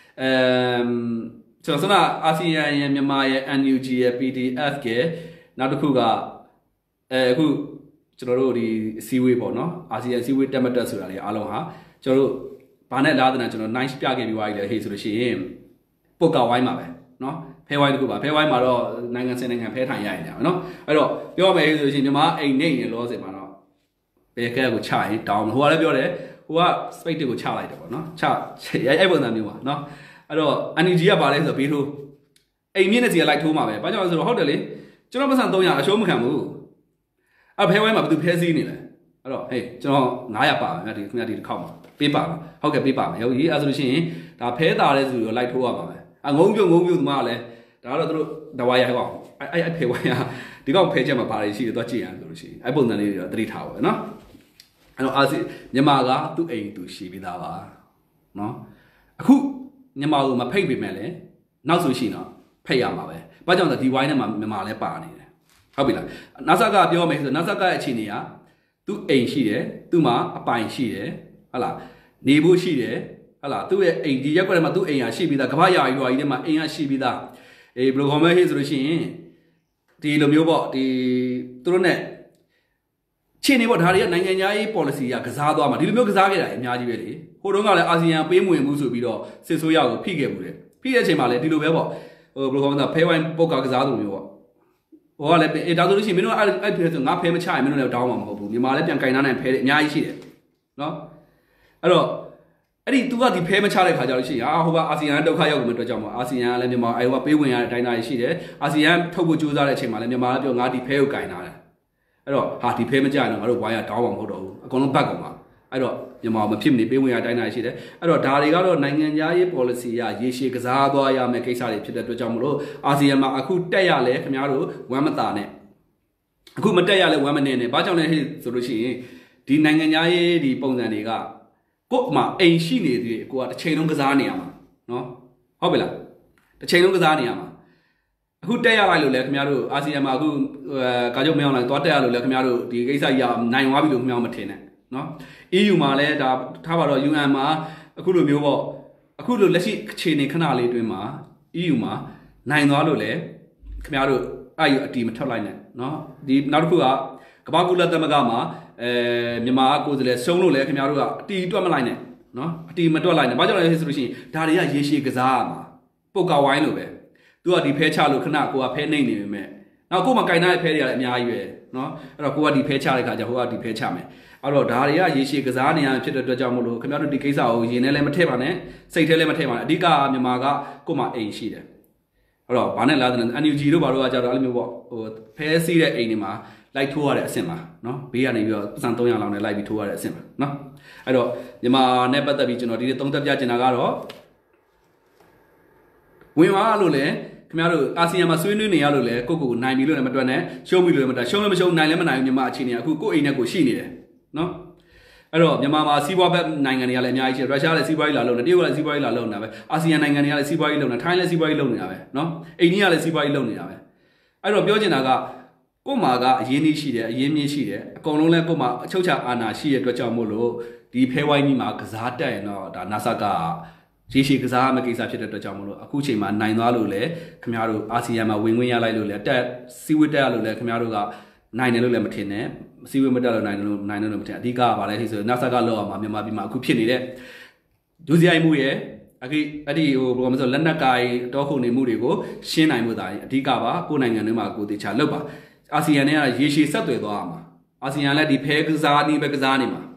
ကျွန်တော်စနာအာဆီယံရဲ့မြန်မာရဲ့ NUG ရဲ့ PDF ကနောက်တစ်ခုကအခုကျွန်တော်တို့ဒီစီဝေးပေါ့နော်အာဆီယံစီဝေးတက်မတက်ဆိုတာလေအားလုံးဟာကျွန်တော်တို့ဘာနဲ့လားတဲ့ကျွန်တော် nice ပြခဲ့ပြီးသွားပြီလေဟဲ့ဆိုလို့ရှိရင်ပုတ်ကဝိုင်းမှာပဲနော်ဖဲဝိုင်းတစ်ခုပါဖဲဝိုင်းမှာတော့နိုင်ငံစင်နိုင်ငံဖဲထိုင်ရရင်နော်အဲ့တော့ပြောမယ်ဆိုလို့ရှိရင်မြန်မာအိမ်နေနေလောစင်မှာတော့ဘယ်ကဲကိုချရင်တောင်းဟိုကလည်းပြောတယ်ဟိုက space တွေကိုချလိုက်တယ်ပေါ့နော်ချအဲ့ပုံစံမျိုးပါနော်အဲ့တော့ NUG ကပါလဲဆိုတော့ဘေးထိုးအိမ်မြင့်တဲ့စီကလိုက်ထိုးမှာပဲဘာကြောင့်လဲဆိုတော့ဟုတ်တယ်လေကျွန်တော်ပတ်စံ300အရှုံးမခံဘူးအဲ့ဖဲဝိုင်းမှာဘယ်သူဖဲစည်းနေလဲအဲ့တော့ဟေးကျွန်တော်900ပါမယ်ခင်ဗျာဒီတစ်ခေါက်မှာပေးပါလားဟုတ်ကဲ့ပေးပါမယ်ဟုတ်ကြီးအဲ့ဆိုလို့ရှိရင်ဒါဖဲတာတဲ့သူကိုလိုက်ထိုးရပါမယ်ငုံပြုတ်သူမကလည်းဒါကတော့သူတို့တဝါရဟဲ့ကောင်အဲ့ဖဲဝိုင်းကဒီကောင်ဖဲချက်မှာဘာတွေရှိတယ်တော့ကြည့်ရအောင်ဆိုလို့ရှိရင်အဲ့ပုံစံလေးတွေတော့သတိထားပါပဲနော်အဲ့တော့အာဆီမြန်မာကသူ့အိမ်သူရှိပြီးသားပါနော်အခုမြန်မာကိုမဖိတ်ပေမဲ့လည်းနောက်ဆိုရှိရင်တော့ဖိတ်ရမှာပဲဘာကြောင့်လဲဒီဝိုင်းထဲမှာမြန်မာလည်းပါနေတယ်ဟုတ်ပြီလားNASAကပြောမယ်ဆိုတော့ NASA ရဲ့အခြေအနေကသူ့အိမ်ရှိတယ်သူ့မှာအပိုင်ရှိတယ်ဟုတ်လားနေဖို့ရှိတယ်ဟုတ်လားသူ့ရဲ့အိမ်ဒီရက်ွက်ထဲမှာသူ့အိမ်ဟာရှိပြီးသားကမ္ဘာရာကြီးရွာကြီးထဲမှာအိမ်ဟာရှိပြီးသားဘယ်လိုခေါ်မလဲဆိုလို့ရှိရင်ဒီလိုမျိုးပေါ့ဒီသူတို့ ਨੇ ချင်းနေပေါ့ဒါတွေကနိုင်ငံခြားရေး policy ကကစားသွားမှာဒီလိုမျိုးကစားခဲ့တာအများကြီးပဲလေဟိုတုန်းကလည်းအာဆီယံပေးမဝင်ဘူးဆိုပြီးတော့စစ်ဆိုးရကိုဖိခဲ့မှုတယ်ဖိတဲ့အချိန်မှာလည်းဒီလိုပဲပေါ့ဟိုဘယ်လိုခေါ်မလဲဖဲဝိုင်းပုတ်ကစားသူမျိုးပေါ့ဟိုကလည်းဒါဆိုလို့ရှိရင်မင်းတို့အဲ့ဖဲဆိုငါဖဲမချရင်မင်းတို့လည်းတောင်းမှာမဟုတ်ဘူးမြန်မာလည်းပြန်ကင်ထားနိုင်ဖဲအများကြီးရှိတယ်နော်အဲ့တော့အဲ့ဒီ तू ကဒီဖဲမချတဲ့ခါကျတော့ရှိရင်ဟိုကအာဆီယံဒုက္ခရောက်ကုန်တဲ့အတွက်ကြောင့်မို့အာဆီယံကလည်းမြန်မာအဲ့ဟိုကပေးဝင်ရတဲ့အတိုင်းသားရှိတယ်အာဆီယံထုတ်ဖို့ကြိုးစားတဲ့အချိန်မှာလည်းမြန်မာကပြောငါဒီဖဲကိုကင်ထားတယ်အဲ့တော့ဟာဒီဖဲမကြရင်တော့ငါတို့ဝိုင်းရတောင်းမှာမဟုတ်တော့ဘူးအကုန်လုံးဘက်ကုန်ပါအဲ့တော့မြန်မာမဖြစ်မနေပေးဝင်ရတိုင်းတိုင်းရှိတယ်အဲ့တော့ဒါတွေကတော့နိုင်ငံခြားရေး policy ရရေရှည်ကစားသွားရမယ့်ကိစ္စတွေဖြစ်တဲ့အတွက်ကြောင့်မလို့အာဆီယံမှာအခုတက်ရလဲခင်ဗျားတို့ဝမ်းမသာနဲ့အခုမတက်ရလဲဝမ်းမနေနဲ့ဘာကြောင့်လဲဆိုလို့ရှိရင်ဒီနိုင်ငံခြားရေးဒီပုံစံတွေကကို့မှာအိမ်ရှိနေသေးကိုကတစ်ချိန်လုံးကစားနေရမှာနော်ဟုတ်ပြီလားတစ်ချိန်လုံးကစားနေရမှာအခုတက်ရလိုက်လို့လဲခင်ဗျားတို့အာဆီယံမှာအခုကာချုပ်မင်းအောင်လိုက်သွားတက်ရလို့လဲခင်ဗျားတို့ဒီကိစ္စကြီးနိုင်သွားပြီလို့ခင်ဗျားမထင်နဲ့နော် EU မှာလည်းဒါထားပါတော့ UN မှာအခုလိုမျိုးပေါ့အခုလိုလက်ရှိအခြေအနေခဏလေးအတွင်းမှာ EU မှာနိုင်သွားလို့လဲခင်ဗျားတို့အဲ့ယူအတီမထွက်လိုက်နဲ့နော်ဒီနောက်တစ်ခုကကမ္ဘာ့ကုလသမဂ္ဂမှာမြန်မာကိုယ်စားလှယ်ရှုံးလို့လဲခင်ဗျားတို့ကအတီတွက်မလိုက်နဲ့နော်အတီမတွက်လိုက်နဲ့ဘာကြောင့်လဲဆိုလို့ရှိရင်ဒါတွေကရေရှည်ကစားရမှာပုတ်ကဝိုင်းလို့ပဲသူကဒီဖဲချလို့ခဏကိုကဖဲနှိမ့်နေပေမဲ့နောက်ကိုမှကင်ထားတဲ့ဖဲတွေကလည်းအများကြီးပဲနော်အဲ့တော့ကိုကဒီဖဲချတဲ့ခါကျဟိုကဒီဖဲချမယ်အဲ့တော့ဒါတွေကရေရှည်ကစားနေရဖြစ်တဲ့အတွက်ကြောင့်မလို့ခင်ဗျားတို့ဒီကိစ္စကိုရင်ထဲလည်းမထည့်ပါနဲ့စိတ်ထဲလည်းမထည့်ပါနဲ့အဓိကမြန်မာကကို့မှာအိမ်ရှိတယ်အဲ့တော့ဘာနဲ့လားတဲ့ NUG တို့ဘာလို့ကကြတော့အဲ့လိုမျိုးပေါ့ဟိုဖဲစီးတဲ့အိမ်တွေမှာလိုက်ထိုးရတဲ့အဆင့်ပါနော်ဘေးကနေပြီးတော့ပတ်စံ300လောက်နဲ့လိုက်ပြီးထိုးရတဲ့အဆင့်ပါနော်အဲ့တော့မြန်မာနဲ့ပတ်သက်ပြီးကျွန်တော်ဒီနေ့သုံးသပ်ပြချင်တာကတော့ဝင်သွားလို့လေခင်ဗျားတို့အာဆီယံမှာဆွေးနွေးနေရလို့လေကိုကိုနိုင်ပြီလို့လည်းမတွက်နဲ့ရှုံးပြီလို့လည်းမတွက်ရှုံးလည်းမရှုံးနိုင်လည်းမနိုင်ဘူးမြန်မာအခြေအနေအခုကိုအိမ်နဲ့ကိုရှိနေတယ်နော်အဲ့တော့မြန်မာမှာစီးပွားဘက်နိုင်ငံတွေကလည်းအများကြီးရှိတယ်ရုရှားလည်းစီးပွားရေးလာလုပ်နေတရုတ်ကလည်းစီးပွားရေးလာလုပ်နေတာပဲအာဆီယံနိုင်ငံတွေကလည်းစီးပွားရေးလုပ်နေထိုင်းလည်းစီးပွားရေးလုပ်နေတာပဲနော်အိန္ဒိယလည်းစီးပွားရေးလုပ်နေတာပဲအဲ့တော့ပြောချင်တာကကို့မှာကအရင်းနှီးရှိတယ်အရင်းမြင့်ရှိတယ်အကုန်လုံးလည်းကို့မှာအချုပ်ချာအာဏာရှိတဲ့အတွက်ကြောင့်မို့လို့ဒီဖဲဝိုင်းကြီးမှာကစားတက်ရင်တော့ဒါ NASA ကရေရှည်ကစားရမယ့်ကိစ္စဖြစ်တဲ့အတွက်ကြောင့်မို့လို့အခုချိန်မှာနိုင်သွားလို့လေခင်ဗျားတို့အာဆီယံမှာဝင်ခွင့်ရလိုက်လို့လေတက်စီးဝတ်တက်ရလို့လေခင်ဗျားတို့ကနိုင်တယ်လို့လည်းမထင်နဲ့စီးဝတ်မတက်လို့နိုင်တယ်လို့မထင်အဓိကကဘာလဲဆိုတော့ NASA ကလောက်အောင်မှာမြန်မာပြည်မှာအခုဖြစ်နေတဲ့ဒုစရိုက်မှုရဲ့အဲ့ဒီဟိုဘယ်လိုမှဆိုလက်နက်ကိုင်တောခုနေမှုတွေကိုရှင်းနိုင်မှုသာအဓိကပါကိုယ်နိုင်ငံတွေမှာကိုတေချာလောက်ပါအာဆီယံနဲ့ကရေရှည်ဆက်သွယ်သွားမှာအာဆီယံလည်းဒီဖဲကစားနည်းပဲကစားနေမှာ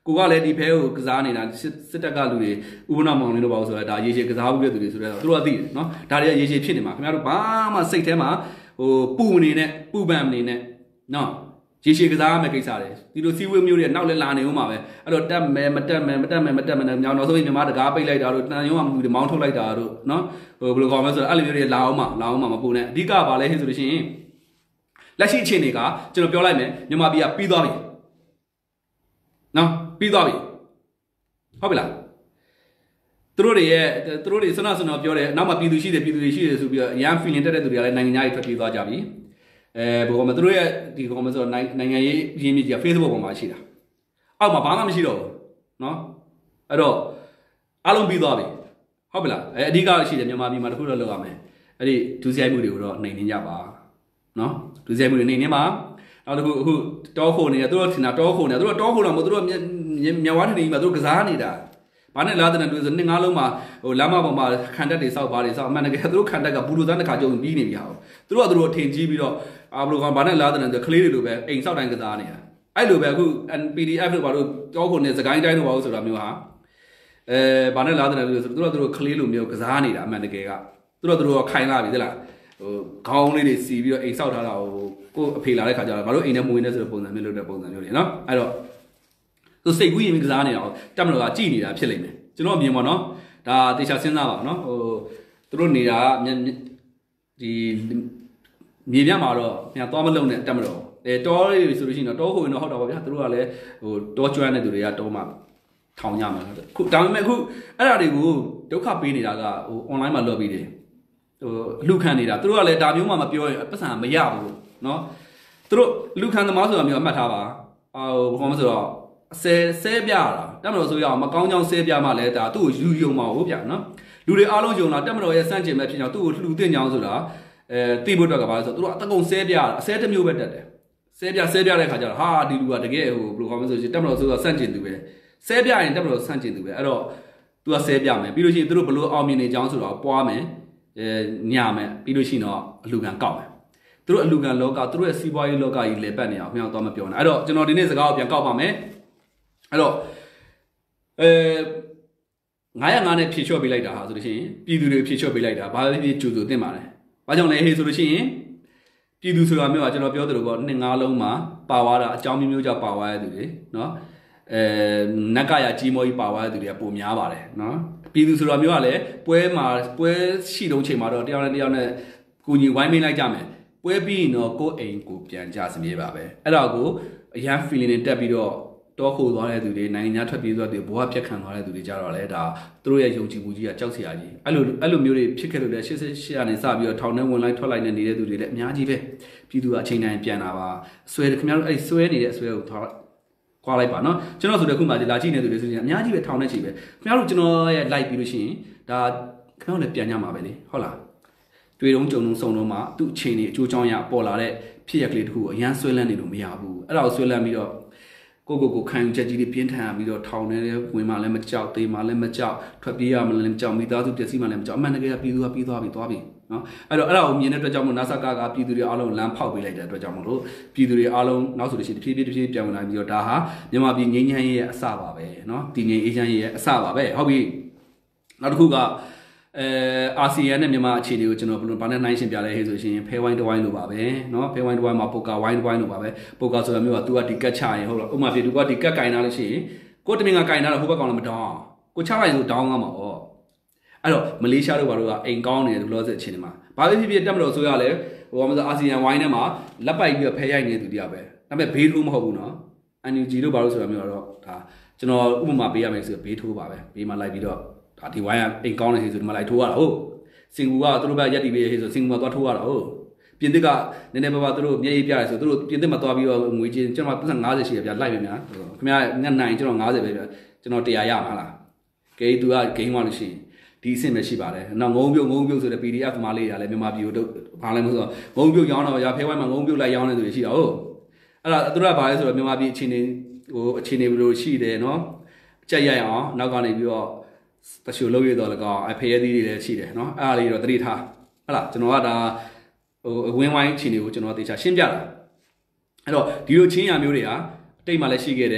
ကိုကလည်းဒီဖဲကိုကစားနေတာစစ်တပ်ကလူတွေဥပနာမောင်လေးတို့ပါဆိုတာဒါရေရှည်ကစားဘူးပြသူတွေဆိုတော့သူတို့ကသိတယ်နော်ဒါတွေကရေရှည်ဖြစ်နေမှာခင်ဗျားတို့ဘာမှစိတ်ထဲမှာပူနေနဲ့ပူပန်နေနဲ့နော်ရေရှည်ကစားရမယ့်ကိစ္စတွေဒီလိုစီးဝေးမျိုးတွေနောက်လည်းလာနေဦးမှာပဲအဲ့တော့တက်မယ်မတက်မယ်မြောင်နောက်ဆုံးမြန်မာတကားပိတ်လိုက်တာတို့တန်ရုံးကလူတွေမောင်းထုတ်လိုက်တာတို့နော်ဘယ်လိုကောင်းမလဲဆိုတော့အဲ့လိုမျိုးတွေလာအောင်မှာမပူနဲ့အဓိကဘာလဲဆိုလို့ရှိရင်လက်ရှိအခြေအနေကကျွန်တော်ပြောလိုက်မယ်မြန်မာပြည်ကပြီးသွားပြီနော်ပြီးသွားပြီဟုတ်ပြီလားသူတို့တွေဆွမ်းပြောတယ်နောက်မှပြည်သူရှိတယ်ဆိုပြီးတော့ရန် feeling တက်တဲ့သူတွေကလည်းနိုင်ငံသားတွေထွက်ပြေးသွားကြပြီဘယ်ကောင်မသူတို့ရဲ့ဒီကောင်မဆိုနိုင်ငံရေးရင်းမြစ်ကြီးက Facebook ပေါ်မှာရှိတာအောက်မှာဘာမှမရှိတော့ဘူးနော်အဲ့တော့အားလုံးပြီးသွားပြီဟုတ်ပြီလားအဓိကရှိတယ်မြန်မာပြည်မှာတခုတော့လုပ်ရမယ်အဲ့ဒီဒုစရိုက်မှုတွေကိုတော့နှိမ်နှင်းကြပါနော်ဒုစရိုက်မှုတွေနှိမ်နှင်းပါနောက်တစ်ခုအခုတောခိုနေတယ်သူတို့ထင်တာတောခိုနေတယ်သူတို့တောခိုတော့မဟုတ်သူတို့မြဝါထနေမှာသူတို့ကစားနေတာဘာနဲ့လားတဲ့တွေ့ဆိုနှစ်ငါးလုံးမှာလမ်းမပေါ်မှာခံတက်တွေစောက်ပါတွေစောက်အမှန်တကယ်သူတို့ခံတက်ကဘူလိုသားတစ်ခါကြုံပြီးနေပြီဟာသူတို့အထင်ကြီးပြီးတော့ဘလိုကောင်ဘာနဲ့လားတဲ့ကလေးတွေလိုပဲအိမ်စောက်တိုင်းကစားနေတာအဲ့လိုပဲအခု PDF တို့ဘာလို့တောခုနေစကိုင်းတိုင်းတို့ဘာလို့ဆိုတာမျိုးဟာဘာနဲ့လားတဲ့လို့ဆိုသူတို့ကလေးလိုမျိုးကစားနေတာအမှန်တကယ်ကသူတို့ခိုင်လာပြီသလားခေါင်းလေးတွေစီပြီးတော့အိမ်စောက်ထားတာကိုအဖေလာတဲ့ခါကျတော့ဘာလို့အိမ်ထဲမဝင်နေဆိုတဲ့ပုံစံမျိုးလုပ်တဲ့ပုံစံမျိုးတွေနော်အဲ့တော့သူစိတ်ကူးရင်ကစားနေတာတက်မလို့ကကြည်နေတာဖြစ်လိမ့်မယ်ကျွန်တော်အမြင်ပါနော်ဒါတေချာစဉ်းစားပါနော်သူတို့နေတာဒီမြေပြမှာတော့ပြန်သွားမလုံနဲ့တက်မလို့တောတွေဆိုလို့ရှိရင်တော့တောခိုရင်တော့ဟုတ်တော့ပါဗျာသူတို့ကလည်းတောကျွမ်းတဲ့သူတွေကတောမှာထောင်ကြမှာခုဒါပေမဲ့အခုအဲ့ဒါတွေကိုဒုက္ခပေးနေတာကonline မှာလော်ပြီးတယ်လူခံနေတာသူတို့ကလည်းဒါမျိုးမှမပြောရင်ပတ်စံမရဘူးเนาะသူတို့လူခံသမားဆိုတာမျိုးအမှတ်ထားပါဘာမှမဆိုတော့ဆဲပြတာတက်မတော်ဆိုရအောင်မကောင်းကြောင်းဆဲပြမှလည်းဒါသူ့ကိုယူယုံမှာဟုတ်ဗျာနော်လူတွေအားလုံးယုံတာတက်မတော်ရဲ့စန့်ကျင်မဲ့ဖြစ်ကြောင်းသူ့ကိုလှူတင်ကြောင်းဆိုတာတိဖို့အတွက်ကဘာလဲဆိုတော့သူတို့အတကုံဆဲပြတာအဆဲတစ်မျိုးပဲတက်တယ်ဆဲပြတဲ့ခါကျတော့ဟာဒီလူကတကယ်ဘယ်လိုကောင်းမလဲဆိုတက်မတော်ဆိုတော့စန့်ကျင်သူပဲဆဲပြရင်တက်မတော်စန့်ကျင်သူပဲအဲ့တော့သူကဆဲပြမယ်ပြီးလို့ရှိရင်သူတို့ဘယ်လိုအောင်မြင်နေကြောင်းဆိုတော့ပွားမယ်ညာမယ်ပြီးလို့ရှိရင်တော့အလူခံကောက်မယ်သူတို့အလူခံလောကသူတို့ရဲ့စီးပွားရေးလောကကြီးလေပတ်နေအောင်ခင်ဗျားတော့မပြောနဲ့အဲ့တော့ကျွန်တော်ဒီနေ့စကားကိုပြန်ကောက်ပါမယ်အဲ့တော့905နဲ့ဖြည့်ချော့ပေးလိုက်တာဟာဆိုလို့ရှိရင်ပြည်သူတွေဖြည့်ချော့ပေးလိုက်တာဘာလဲဖြစ်ကြိုးတင်ပါတယ်ဘာကြောင့်လဲဟေးဆိုလို့ရှိရင်ပြည်သူဆိုတာမျိုးကကျွန်တော်ပြောသလိုပေါ့နှစ်ငါးလုံးမှာပါသွားတာအကြောင်းမျိုးကြောင့်ပါသွားတဲ့သူတွေနော်နက်ကရကြီးမောကြီးပါသွားတဲ့သူတွေကပုံများပါတယ်နော်ပြည်သူဆိုတာမျိုးကလည်းပွဲရှိတုန်းချိန်မှာတော့တယောက်နဲ့ကိုကြီးဝိုင်းမင်းလိုက်ကြမယ်ပွဲပြီးရင်တော့ကိုယ်အိမ်ကိုပြန်ကြစမြဲပါပဲအဲ့ဒါကိုအရန် feeling နဲ့တက်ပြီးတော့တောခိုသွားတဲ့သူတွေနိုင်ငံထွက်ပြေးသွားတဲ့ဘဝပြတ်ခံသွားတဲ့သူတွေကြတော့လေဒါသူတို့ရဲ့ယုံကြည်မှုကြီးကကြောက်စရာကြီးအဲ့လိုမျိုးတွေဖြစ်ခဲ့လို့လေ88ကနေစပြီးတော့ထောင်ထဲဝင်လိုက်ထွက်လိုက်နေတဲ့သူတွေလည်းအများကြီးပဲပြည်သူကအချိန်တိုင်းပြန်လာပါဆွဲခင်ဗျားတို့အဲ့ဆွဲနေတဲ့အဆွဲကိုခွာလိုက်ပါနော်ကျွန်တော်ဆိုတဲ့ခုမှလာကြည့်နေသူတွေဆိုရင်အများကြီးပဲထောင်ထဲချီပဲခင်ဗျားတို့ကျွန်တော်ရဲ့ like ပြီးလို့ရှိရင်ဒါခင်ဗျားတို့လည်းပြန်ကြမှာပဲလေဟုတ်လားတွေ့တုံးကြုံတုံးစုံတုံးမှာသူ့အချိန်တွေအကျိုးကြောင့်ရပေါ်လာတဲ့ဖြစ်ရကလေးတခုကိုအရန်ဆွဲလန်းနေလို့မရဘူးအဲ့ဒါကိုဆွဲလန်းပြီးတော့ကိုခံယူချက်ကြီးတွေပြင်းထန်ပြီးတော့ထောင်ထဲဝင်မှလည်းမကြောက်သေးမှလည်းမကြောက်ထွက်ပြေးရမှလည်းမကြောက်မိသားစုပျက်စီးမှလည်းမကြောက်အမှန်တကယ်ပြည်သူကပြီးသွားပြီနော်အဲ့တော့အဲ့ဒါကိုမြင်တဲ့အတွက်ကြောင့်မို့ NASA ကပြည်သူတွေအားလုံးလမ်းဖောက်ပေးလိုက်တဲ့အတွက်ကြောင့်မို့လို့ပြည်သူတွေအားလုံးနောက်ဆိုလို့ရှိရင်တဖြည်းဖြည်းပြန်ဝင်လာပြီးတော့ဒါဟာမြန်မာပြည်ငြိမ်းချမ်းရေးရဲ့အစပါပဲနော်တည်ငြိမ်အေးချမ်းရေးရဲ့အစပါပဲဟုတ်ပြီနောက်တစ်ခုကအာဆီယံနဲ့မြန်မာအခြေအနေကိုကျွန်တော်ဘယ်လိုဘာနဲ့နှိုင်းရှင်းပြလဲဟဲ့ဆိုရှင်ဖဲဝိုင်းတဝိုင်းလိုပါပဲเนาะဖဲဝိုင်းတဝိုင်းမှာပိုကာဝိုင်းတဝိုင်းလိုပါပဲပိုကာဆိုတာမျိုးက तू ကဒီကတ်ချရင်ဟုတ်လားဥပမာဖြစ် तू ကဒီကတ်ကင်ထားလို့ရှိရင်ကိုတမင်ကကင်ထားတော့ဟိုဘက်ကောင်လည်းမတောင်းကိုချလိုက်ဆိုတောင်းရမှာပေါ့အဲ့တော့မလေးရှားတို့ဘာလို့ကအိမ်ကောင်းနေတယ်လို့ပြောတဲ့အခြေအနေမှာဘာဖြစ်ဖြစ်တက်မလို့ဆိုရလဲဟိုဘာမှမအာဆီယံဝိုင်းထဲမှာလက်ပိုက်ပြီးတော့ဖဲရိုက်နေသူတရားပဲဒါပေမဲ့ဘေးထိုးမဟုတ်ဘူးเนาะ NUG တို့ဘာလို့ဆိုတာမျိုးတော့ဒါကျွန်တော်ဥပမာပေးရမယ်ဆိုဘေးထိုးပါပဲဘေးမှာလိုက်ပြီးတော့ဒါဒီဝိုင်းကအိမ်ကောင်းနေဆိုဒီမှာလိုက်ထိုးရတာဟုတ်စင်ကူကသူတို့ဘက်ရက်တီပေးရေးဆိုစင်ကူမှာသွားထိုးရတာဟုတ်ပြင်သစ်ကနည်းနည်းပါးပါသူတို့မျက်ရည်ပြရတယ်ဆိုသူတို့ပြင်သစ်မှာသွားပြီးတော့ငွေချင်းကျွန်တော်50ရှိရဗျာလိုက်ပြီများခင်ဗျားငတ်နိုင်ကျွန်တော်50ပဲဗျာကျွန်တော်100ရမှာလားကဲသူကဂိမ်းသွားလို့ရှိရင်ဒီအဆင့်ပဲရှိပါတယ်နောက်ငုံပြုတ်ဆိုတဲ့ PDF သမားလေးတွေကလည်းမြန်မာပြည်ကိုဘာလဲမဆိုငုံပြုတ်ရောင်းတော့ရာဖဲဝိုင်းမှာငုံပြုတ်လိုက်ရောင်းနေသူတွေရှိတာဟုတ်အဲ့ဒါသူတို့ကဘာလဲဆိုတော့မြန်မာပြည်အခြေအနေဘယ်လိုရှိတယ်နော်ကြက်ရိုက်အောင်နောက်ကနေပြီးတော့တချို့လုံးရတော့လည်းကောင်းအဖေရသီးတွေလည်းရှိတယ်နော်အဲ့ဒါလေးတော့တတိထားဟုတ်လားကျွန်တော်ကဒါအဝင်းဝိုင်းအခြေအနေကိုကျွန်တော်တေချာရှင်းပြတာအဲ့တော့ဒီလိုချင်းရမျိုးတွေဟာအတိတ်မှာလည်းရှိခဲ့တယ်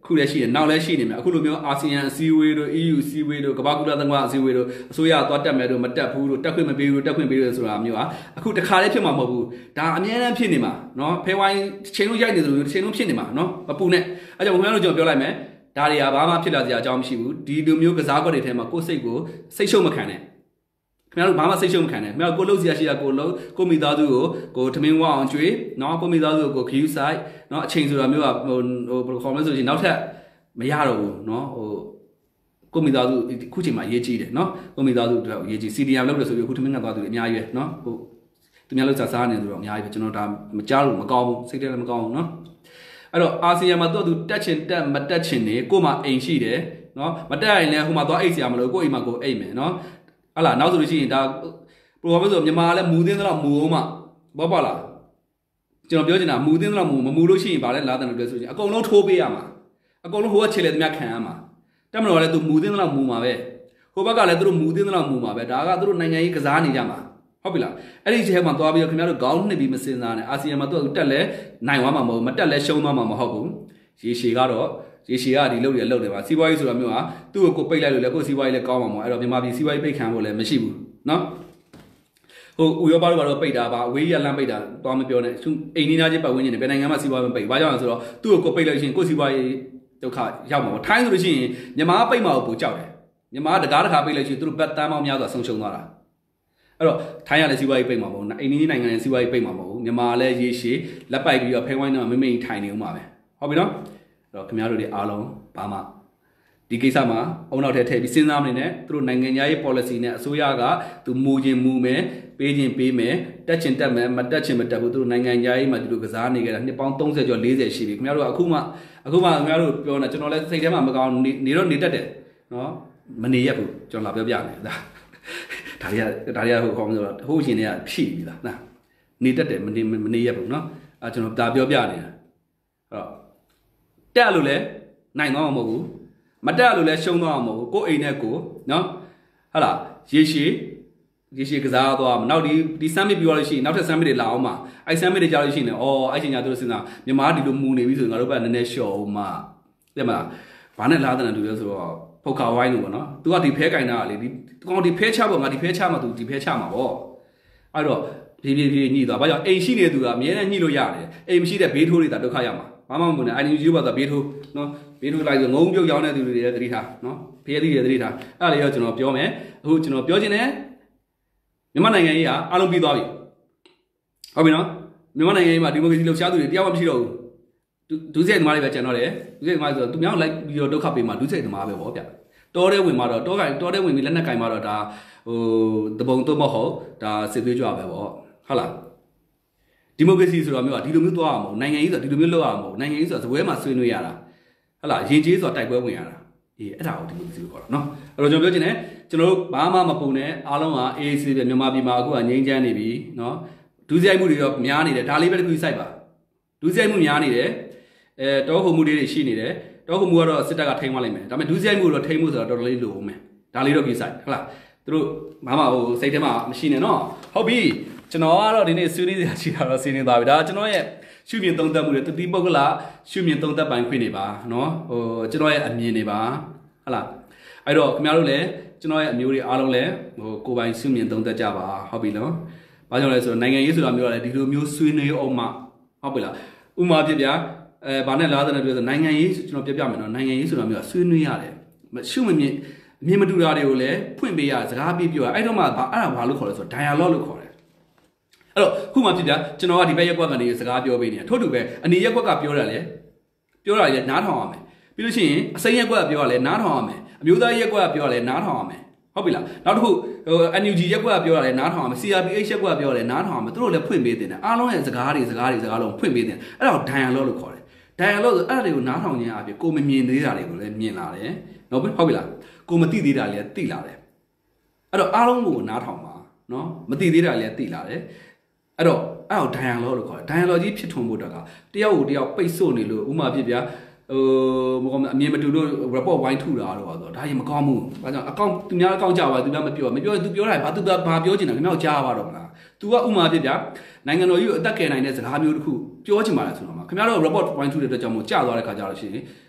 ခုလည်းရှိတယ်နောက်လည်းရှိနေမှာအခုလိုမျိုးအာဆီယံအစည်းအဝေးတို့ EU အစည်းအဝေးတို့ကမ္ဘာ့ကုလသမဂ္ဂအစည်းအဝေးတို့အစိုးရသွားတက်မယ်တို့မတက်ဘူးတို့တက်ခွင့်မပေးဘူးတက်ခွင့်ပေးလို့ဆိုတာမျိုးอ่ะအခုတခါလေးဖြစ်မှာမဟုတ်ဘူးဒါအများအားဖြစ်နေမှာเนาะဖဲဝိုင်းချိန်လုံးရိုက်နေသလိုချိန်လုံးဖြစ်နေမှာเนาะမပူနဲ့အဲကြောင့်ခင်ဗျားတို့ကျွန်တော်ပြောလိုက်မယ်ဒါတွေကဘာမှဖြစ်လာစရာအကြောင်းမရှိဘူးဒီလိုမျိုးကစားကွက်တွေထဲမှာကိုယ်စိတ်ကိုစိတ်ရှုပ်မခံနဲ့ခင်ဗျားတို့ဘာမှစိတ်ရှုပ်မခံနဲ့ခင်ဗျားတို့ကိုလှုပ်စရာရှိတာကိုလှုပ်ကိုမိသားစုကိုထမင်းဝအောင်ကျွေးเนาะကိုမိသားစုကိုခယူးဆိုင်เนาะအချိန်ဆိုတာမျိုးကဟိုဘယ်လိုခေါ်မလဲဆိုရင်နောက်ထပ်မရတော့ဘူးเนาะဟိုကိုမိသားစုခုချိန်မှာအရေးကြီးတယ်เนาะကိုမိသားစုတော့အရေးကြီး CDM လုပ်လို့ဆိုပြီးအခုထမင်းကသွားသူအများကြီးပဲเนาะဟိုသူများလောက်စားနေသူတော့အများကြီးပဲကျွန်တော်ဒါမကြားလို့မကောင်းဘူးစိတ်ထဲလည်းမကောင်းဘူးเนาะအဲ့တော့အာဆီယံမှာတော့သူတက်ချင်တက်မတက်ချင်နေကို့မှာအိမ်ရှိတယ်เนาะမတက်ရင်လည်းဟိုမှာသွားအိတ်စရာမလိုကို့အိမ်မှာကိုအိတ်မယ်เนาะဟလာနောက်ဆိုလို့ရှိရင်ဒါပရိုဂရမ်ဆိုမြန်မာလည်းမူသင်းတော့မူအောင်မှဘောပါလားကျွန်တော်ပြောချင်တာမူသင်းတော့မူလို့ရှိရင်ဗာလဲလာတယ်လို့ပြောဆိုရင်အကုန်လုံးထိုးပေးရမှာအကုန်လုံးဟိုကခြေလေသမျှခံရမှာတက်မတော်လည်းသူမူသင်းတော့မူမှာပဲဟိုဘက်ကလည်းသူတို့မူသင်းတော့မူမှာပဲဒါကသူတို့နိုင်ငံရေးကစားနေကြမှာဟုတ်ပြီလားအဲ့ဒီထဲမှာသွားပြီးတော့ခင်ဗျားတို့ခေါင်းနှစ်ပြီးမစင်စားနဲ့အာဆီယံမှာသူတက်လဲနိုင်သွားမှာမဟုတ်မတက်လဲရှုံးသွားမှာမဟုတ်ဘူးရေရှည်ကတော့ရေရှည်ကဒီလုပ်တယ်ပါစီးပွားရေးဆိုတာမျိုးဟာသူ့ကိုပိတ်လိုက်လို့လည်းကိုယ်စီးပွားရေးလည်းကောင်းမှာမဟုတ်အဲ့တော့မြန်မာပြည်စီးပွားရေးပိတ်ခံဖို့လည်းမရှိဘူးနော်ဟိုဥရောပတို့ကတော့ပိတ်တာပါအဝေးရလမ်းပိတ်တာသွားမပြောနဲ့အိမ်နီးနားချင်းပတ်ဝန်းကျင်တွေဘယ်နိုင်ငံမှာစီးပွားရေးမပိတ်ဘာကြောင့်လဲဆိုတော့သူ့ကိုပိတ်လိုက်ရှင်ကိုယ်စီးပွားရေးဒုက္ခရောက်မှာပေါ့ထိုင်းဆိုလို့ရှိရင်မြန်မာပိတ်မှာကိုကြောက်တယ်မြန်မာတကားတခါပိတ်လိုက်ရှင်သူတို့ဘတ်တန်းပေါင်းများစွာဆုံးရှုံးသွားတာအဲ့တော့ထိုင်းရလည်းစီးပွားရေးပိတ်မှာမဟုတ်အိမ်နီးနိုင်ငံလည်းစီးပွားရေးပိတ်မှာမဟုတ်မြန်မာလည်းရေရှည်လက်ပိုက်ပြီးတော့ဖဲဝိုင်းတော့မိထိုင်နေဦးမှာပဲဟုတ်ပြီနော်အဲ့တော့ခင်ဗျားတို့တွေအားလုံးဘာမှဒီကိစ္စမှာအုံနောက်ထဲထည့်ပြီးစဉ်းစားမနေနဲ့သူတို့နိုင်ငံရေး policy နဲ့အစိုးရကသူမူခြင်းမူမယ်ပေးခြင်းပေးမယ်တက်ခြင်းတက်မယ်မတက်ခြင်းမတက်ဘူးသူတို့နိုင်ငံရေးမှာဒီလိုကစားနေကြတာနှစ်ပေါင်း30ကျော်40ရှိပြီခင်ဗျားတို့အခုမှခင်ဗျားတို့ပြောနေကျွန်တော်လည်းစိတ်ထဲမှာမကောင်းနေတော့နေတတ်တယ်နော်မနေရဘူးကျွန်တော်လာပြောပြမယ်ဒါတွေကဟိုခေါင်းဆိုတော့ဟိုရှင်တွေကဖြည့်ပြီလားနာနေတတ်တယ်မနေရဘူးနော်အဲကျွန်တော်ဒါပြောပြနေတာအဲ့တော့တက်လို့လဲနိုင်သွားမှာမဟုတ်ဘူးမတက်လို့လဲရှုံးသွားမှာမဟုတ်ဘူးကိုယ်အိမ်နဲ့ကိုနော်ဟုတ်လားရေရှည်ကစားသွားမှာနောက်ဒီ summit ပြီးသွားလို့ရှိရင်နောက်ထပ် summit တွေလာအောင်မှာအဲ summit တွေကြာလို့ရှိရင်အော်အဲ့ချိန်ညာသူတို့စဉ်းစားမြန်မာဒီလိုမူနေပြီဆိုရင်ငါတို့ဘက်နည်းနည်းလျှော့အောင်မှာတဲ့မလားဘာနဲ့လားတဲ့တူလဲဆိုတော့ဖုတ်ခါဝိုင်းလို့ပေါ့နော်သူကဒီဖဲကင်တာကလေဒီကောင်ဒီဖဲချပေါ့ငါဒီဖဲချမှာသူဒီဖဲချမှာပေါ့အဲ့တော့ဖြည်းဖြည်းညှိသွားဘာကြောင့်အိမ်ရှိနေသူကအမြဲတမ်းညှိလို့ရတယ်အိမ်မရှိတဲ့ဘေးထိုးတွေတာဒုက္ခရောက်မှာဘာမှမဟုတ်နဲ့ ING ပါဆိုဘေးထိုးနော်ဘေးထိုးလိုက်ဆိုငုံပြုတ်ရောင်းတဲ့သူတွေလည်းသတိထားနော်ဖေးသီးတွေသတိထားအဲ့ဒါလေးတော့ကျွန်တော်ပြောမယ်အခုကျွန်တော်ပြောချင်တယ်မြန်မာနိုင်ငံကြီးကအားလုံးပြီးသွားပြီဟုတ်ပြီနော်မြန်မာနိုင်ငံကြီးမှာဒီမိုကရေစီလှုပ်ရှားသူတွေတရားမှမရှိတော့ဘူးဒုစရိုက်သမားတွေပဲကျန်တော့တယ်ဒုစရိုက်သမားဆိုတော့သူများလိုက်ပြီးတော့ဒုက္ခပေးမှာဒုစရိုက်သမားပဲပေါ့ဗျတောထဲဝင်မှာတော့တောထဲဝင်ပြီးလက်နက်ကင်မှာတော့ဒါဟိုတပုံတော့မဟုတ်ဒါစစ်သွေးကြွပဲပေါ့ဟုတ်လားဒီမိုကရေစီဆိုတော့မျိုးကဒီလိုမျိုးသွားရမှာမဟုတ်နိုင်ငံရေးဆိုတော့ဒီလိုမျိုးလုပ်ရမှာမဟုတ်နိုင်ငံရေးဆိုတော့ဇပွဲမှာဆွေးနွေးရတာဟုတ်လားရင်ကျေးဆိုတော့တိုက်ပွဲဝင်ရတာအေးအဲ့ဒါကိုဒီမိုကရေစီကိုခေါ်တာနော်အဲ့တော့ကျွန်တော်ပြောချင်တယ်ကျွန်တော်တို့ဘာမှမပုံနဲ့အားလုံးကအေးဆေးပဲမြန်မာပြည်မှာအခုကငြိမ်းချမ်းနေပြီနော်ဒုစရိုက်မှုတွေတော့များနေတယ်ဒါလေးပဲတစ်ခုစိုက်ပါဒုစရိုက်မှုများနေတယ်တောခုမှုတွေရှိနေတယ်တောခုမှုကတော့စစ်တပ်ကထိန်းသွားလိုက်မယ်ဒါပေမဲ့ဒုစရိုက်မှုတော့ထိန်းမှုဆိုတော့တော်တော်လေးလိုအောင်မယ်ဒါလေးတော့ကိစ္စဟုတ်လားသူတို့ဘာမှဟိုစိတ်ထဲမှာမရှိနဲ့နော်ဟုတ်ပြီကျွန်တော်ကတော့ဒီနေ့ဆွေးနွေးစရာရှိတာတော့ဆွေးနွေးသွားပြီဒါကျွန်တော်ရဲ့ရှုမြင်သုံးသပ်မှုတွေတတိပုဂ္ဂလရှုမြင်သုံးသပ်ပိုင်ခွင့်နေပါနော်ဟိုကျွန်တော်ရဲ့အမြင်တွေပါဟုတ်လားအဲ့တော့ခင်ဗျားတို့လည်းကျွန်တော်ရဲ့အမျိုးတွေအားလုံးလည်းဟိုကိုယ်ပိုင်ရှုမြင်သုံးသပ်ကြပါဟုတ်ပြီနော်ဘာကြောင့်လဲဆိုတော့နိုင်ငံရေးဆိုတာမျိုးကလည်းဒီလိုမျိုးဆွေးနွေးအောင်မှဟုတ်ပြီလားဥမာပြပြဘာနဲ့လားတဲ့ပြောဆိုနိုင်ငံရေးကျွန်တော်ပြပြမယ်နော်နိုင်ငံရေးဆိုတာမျိုးကဆွေးနွေးရတယ်ရှုမမြင်အမြင်မတူတာတွေကိုလည်းဖွင့်ပေးရစကားပြပြအဲ့တော့မှအဲ့ဒါဘာလို့ခေါ်လဲဆိုတော့ dialogue လို့ခေါ်တယ်အဲ့တော့ခုမှပြပြကျွန်တော်ကဒီဘက်ရက်ကွက်ကနေစကားပြောပေးနေတယ်ထို့တူပဲအနေရက်ကွက်ကပြောတာလေနားထောင်ရမယ်ပြီးလို့ရှိရင်အစိမ်းရက်ကွက်ကပြောရလဲနားထောင်ရမယ်အမျိုးသားရက်ကွက်ကပြောရလဲနားထောင်ရမယ်ဟုတ်ပြီလားနောက်တစ်ခုဟို NUG ရက်ကွက်ကပြောရလဲနားထောင်ရမယ် CRPH ရက်ကွက်ကပြောရလဲနားထောင်ရမယ်သူတို့လည်းဖွင့်ပေးတင်တယ်အားလုံးရဲ့စကားလုံးဖွင့်ပေးတင်အဲ့ဒါကို dialogue လို့ခေါ်တယ် dialogue ဆိုအဲ့ဒါတွေကိုနားထောင်ခြင်းအပြင်ကိုမမြင်သေးတာတွေကိုလည်းမြင်လာတယ်နော်ဟုတ်ပြီလားကိုမသိသေးတာလည်းသိလာတယ်အဲ့တော့အားလုံးကိုနားထောင်ပါနော်မသိသေးတာလည်းသိလာတယ်အဲ့တော့အဲ့ဒါ dialogue လို့ခေါ်တယ် dialogue ကြီးဖြစ်ထွန်းဖို့တယောက်ကိုတယောက်ပိတ်ဆို့နေလို့ဥမာပြပြအမြင်မတူလို့ report ဝိုင်းထူတာတော့ဆိုတော့ဒါရင်မကောင်းဘူး။ဘာကြောင့်အကောင့်သူများအကောင့်ကြပါသူများမပြောရင်သူပြောတာဘာပြောချင်တာခင်ဗျားကြားပါတော့မလား။ तू ကဥမာပြပြနိုင်ငံတော်ကြီးကိုအသက်ကယ်နိုင်တဲ့စကားမျိုးတစ်ခုပြောချင်ပါလားဆိုတော့ခင်ဗျားတို့ report ဝိုင်းထူတဲ့အတွက်ကြောင့်မို့ကြာသွားတဲ့ခါကျတော့ရှင်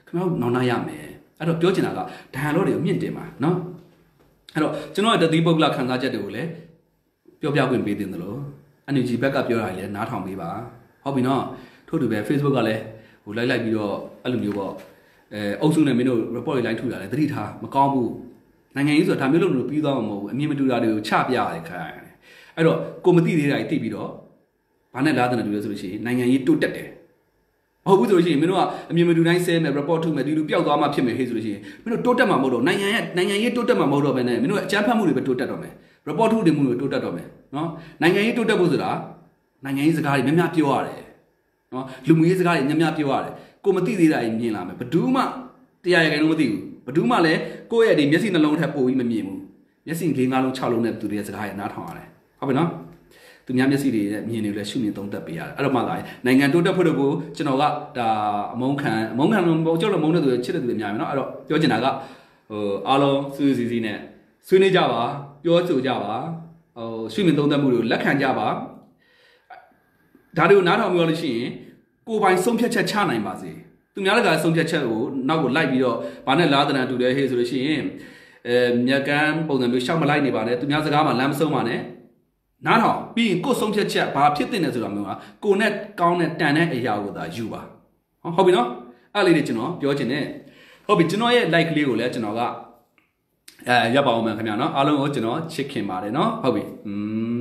ခင်ဗျားတို့နောင်နာရမယ်အဲ့တော့ပြောချင်တာကဒဏ်လို့တွေကိုမြင့်တင်ပါနော်အဲ့တော့ကျွန်တော်ရဲ့တတိပုဂ္ဂလခံစားချက်တွေကိုလည်းပြောပြခွင့်ပေးတင်တယ်လို့ NUG ဘက်ကပြောတာလည်းနားထောင်ပေးပါဟုတ်ပြီနော်ထို့တူပဲ Facebook ကလည်းဟိုလိုက်ပြီးတော့အဲ့လိုမျိုးပေါ့အုပ်စုနဲ့မင်းတို့ report တွေလိုက်ထူတာလည်းသတိထားမကောင်းဘူးနိုင်ငံရေးဆိုတာဒါမျိုးလို့ပြီးသွားမှာမဟုတ်ဘူးအမြင်မတူတာတွေကိုချပြရတယ်ခိုင်းအဲ့တော့ကိုမသိသေးတာကြီးသိပြီးတော့ဘာနဲ့လားတဲ့တူလဲဆိုလို့ရှိရင်နိုင်ငံရေးတိုးတက်တယ်မဟုတ်ဘူးဆိုလို့ရှိရင်မင်းတို့ကအမြင်မတူတိုင်းဆဲမယ် report ထုတ်မယ်ဒီလိုပျောက်သွားမှဖြစ်မယ်ဟေ့ဆိုလို့ရှိရင်မင်းတို့တိုးတက်မှာမဟုတ်တော့နိုင်ငံရေးတိုးတက်မှာမဟုတ်တော့ဘဲနဲ့မင်းတို့အကြမ်းဖက်မှုတွေပဲတိုးတက်တော့မယ် report ထုတ်တယ်မှုတွေတိုးတက်တော့မယ်နော်နိုင်ငံရေးတိုးတက်ဖို့ဆိုတာနိုင်ငံရေးစကားတွေများများပြောရတယ်နော်လူမှုရေးစကားတွေများများပြောရတယ်ကိုမသိသေးတာကြီးမြင်လာမယ်ဘယ်သူမှတရားရခိုင်လုံးမသိဘူးဘယ်သူမှလည်းကိုယ့်ရဲ့ဒီမျက်စိနှလုံးထက်ပိုပြီးမမြင်ဘူးမျက်စိ၄၅လုံး၆လုံးနဲ့သူတွေရဲ့စကားရနားထောင်ရတယ်ဟုတ်ပြီနော်သူများမျက်စိတွေနဲ့မြင်နေလဲရှုမြင်သုံးသပ်ပေးရတယ်အဲ့တော့မှလာနိုင်ငံတိုးတက်ဖို့တော့ကိုကျွန်တော်ကဒါအမုန်းခံလို့ကျောက်လို့မုန်းတဲ့သူချစ်တဲ့သူတွေများမယ်နော်အဲ့တော့ပြောချင်တာကဟိုအားလုံးစူးစီးစီးနဲ့ဆွေးနွေးကြပါပြောဆိုကြပါဟိုရှုမြင်သုံးသပ်မှုတွေကိုလက်ခံကြပါဒါတွေကိုနားထောင်ပြောလို့ရှိရင်ကိုယ်ပိုင်ဆုံးဖြတ်ချက်ချနိုင်ပါစေသူများလည်းကဆုံးဖြတ်ချက်ကိုနောက်ကိုလိုက်ပြီးတော့ဘာနဲ့လားတန်တူတယ်ဟေ့ဆိုလို့ရှိရင်မြက်ကန်းပုံစံမျိုးရှောက်မလိုက်နေပါနဲ့သူများစကားမှလမ်းမဆုံးပါနဲ့နားထောင်ပြီးရင်ကိုယ်ဆုံးဖြတ်ချက်ဘာဖြစ်တဲ့လဲဆိုတာမျိုးကကိုယ်နဲ့ကောင်းတဲ့တန်တဲ့အရာကိုသာယူပါဟုတ်ပြီနော်အဲ့လေးတွေကျွန်တော်ပြောချင်တယ်ဟုတ်ပြီကျွန်တော်ရဲ့ like လေးကိုလည်းကျွန်တော်ကရပ်ပါအောင်မယ်ခင်ဗျာနော်အားလုံးကိုကျွန်တော်ချစ်ခင်ပါတယ်နော်ဟုတ်ပြီ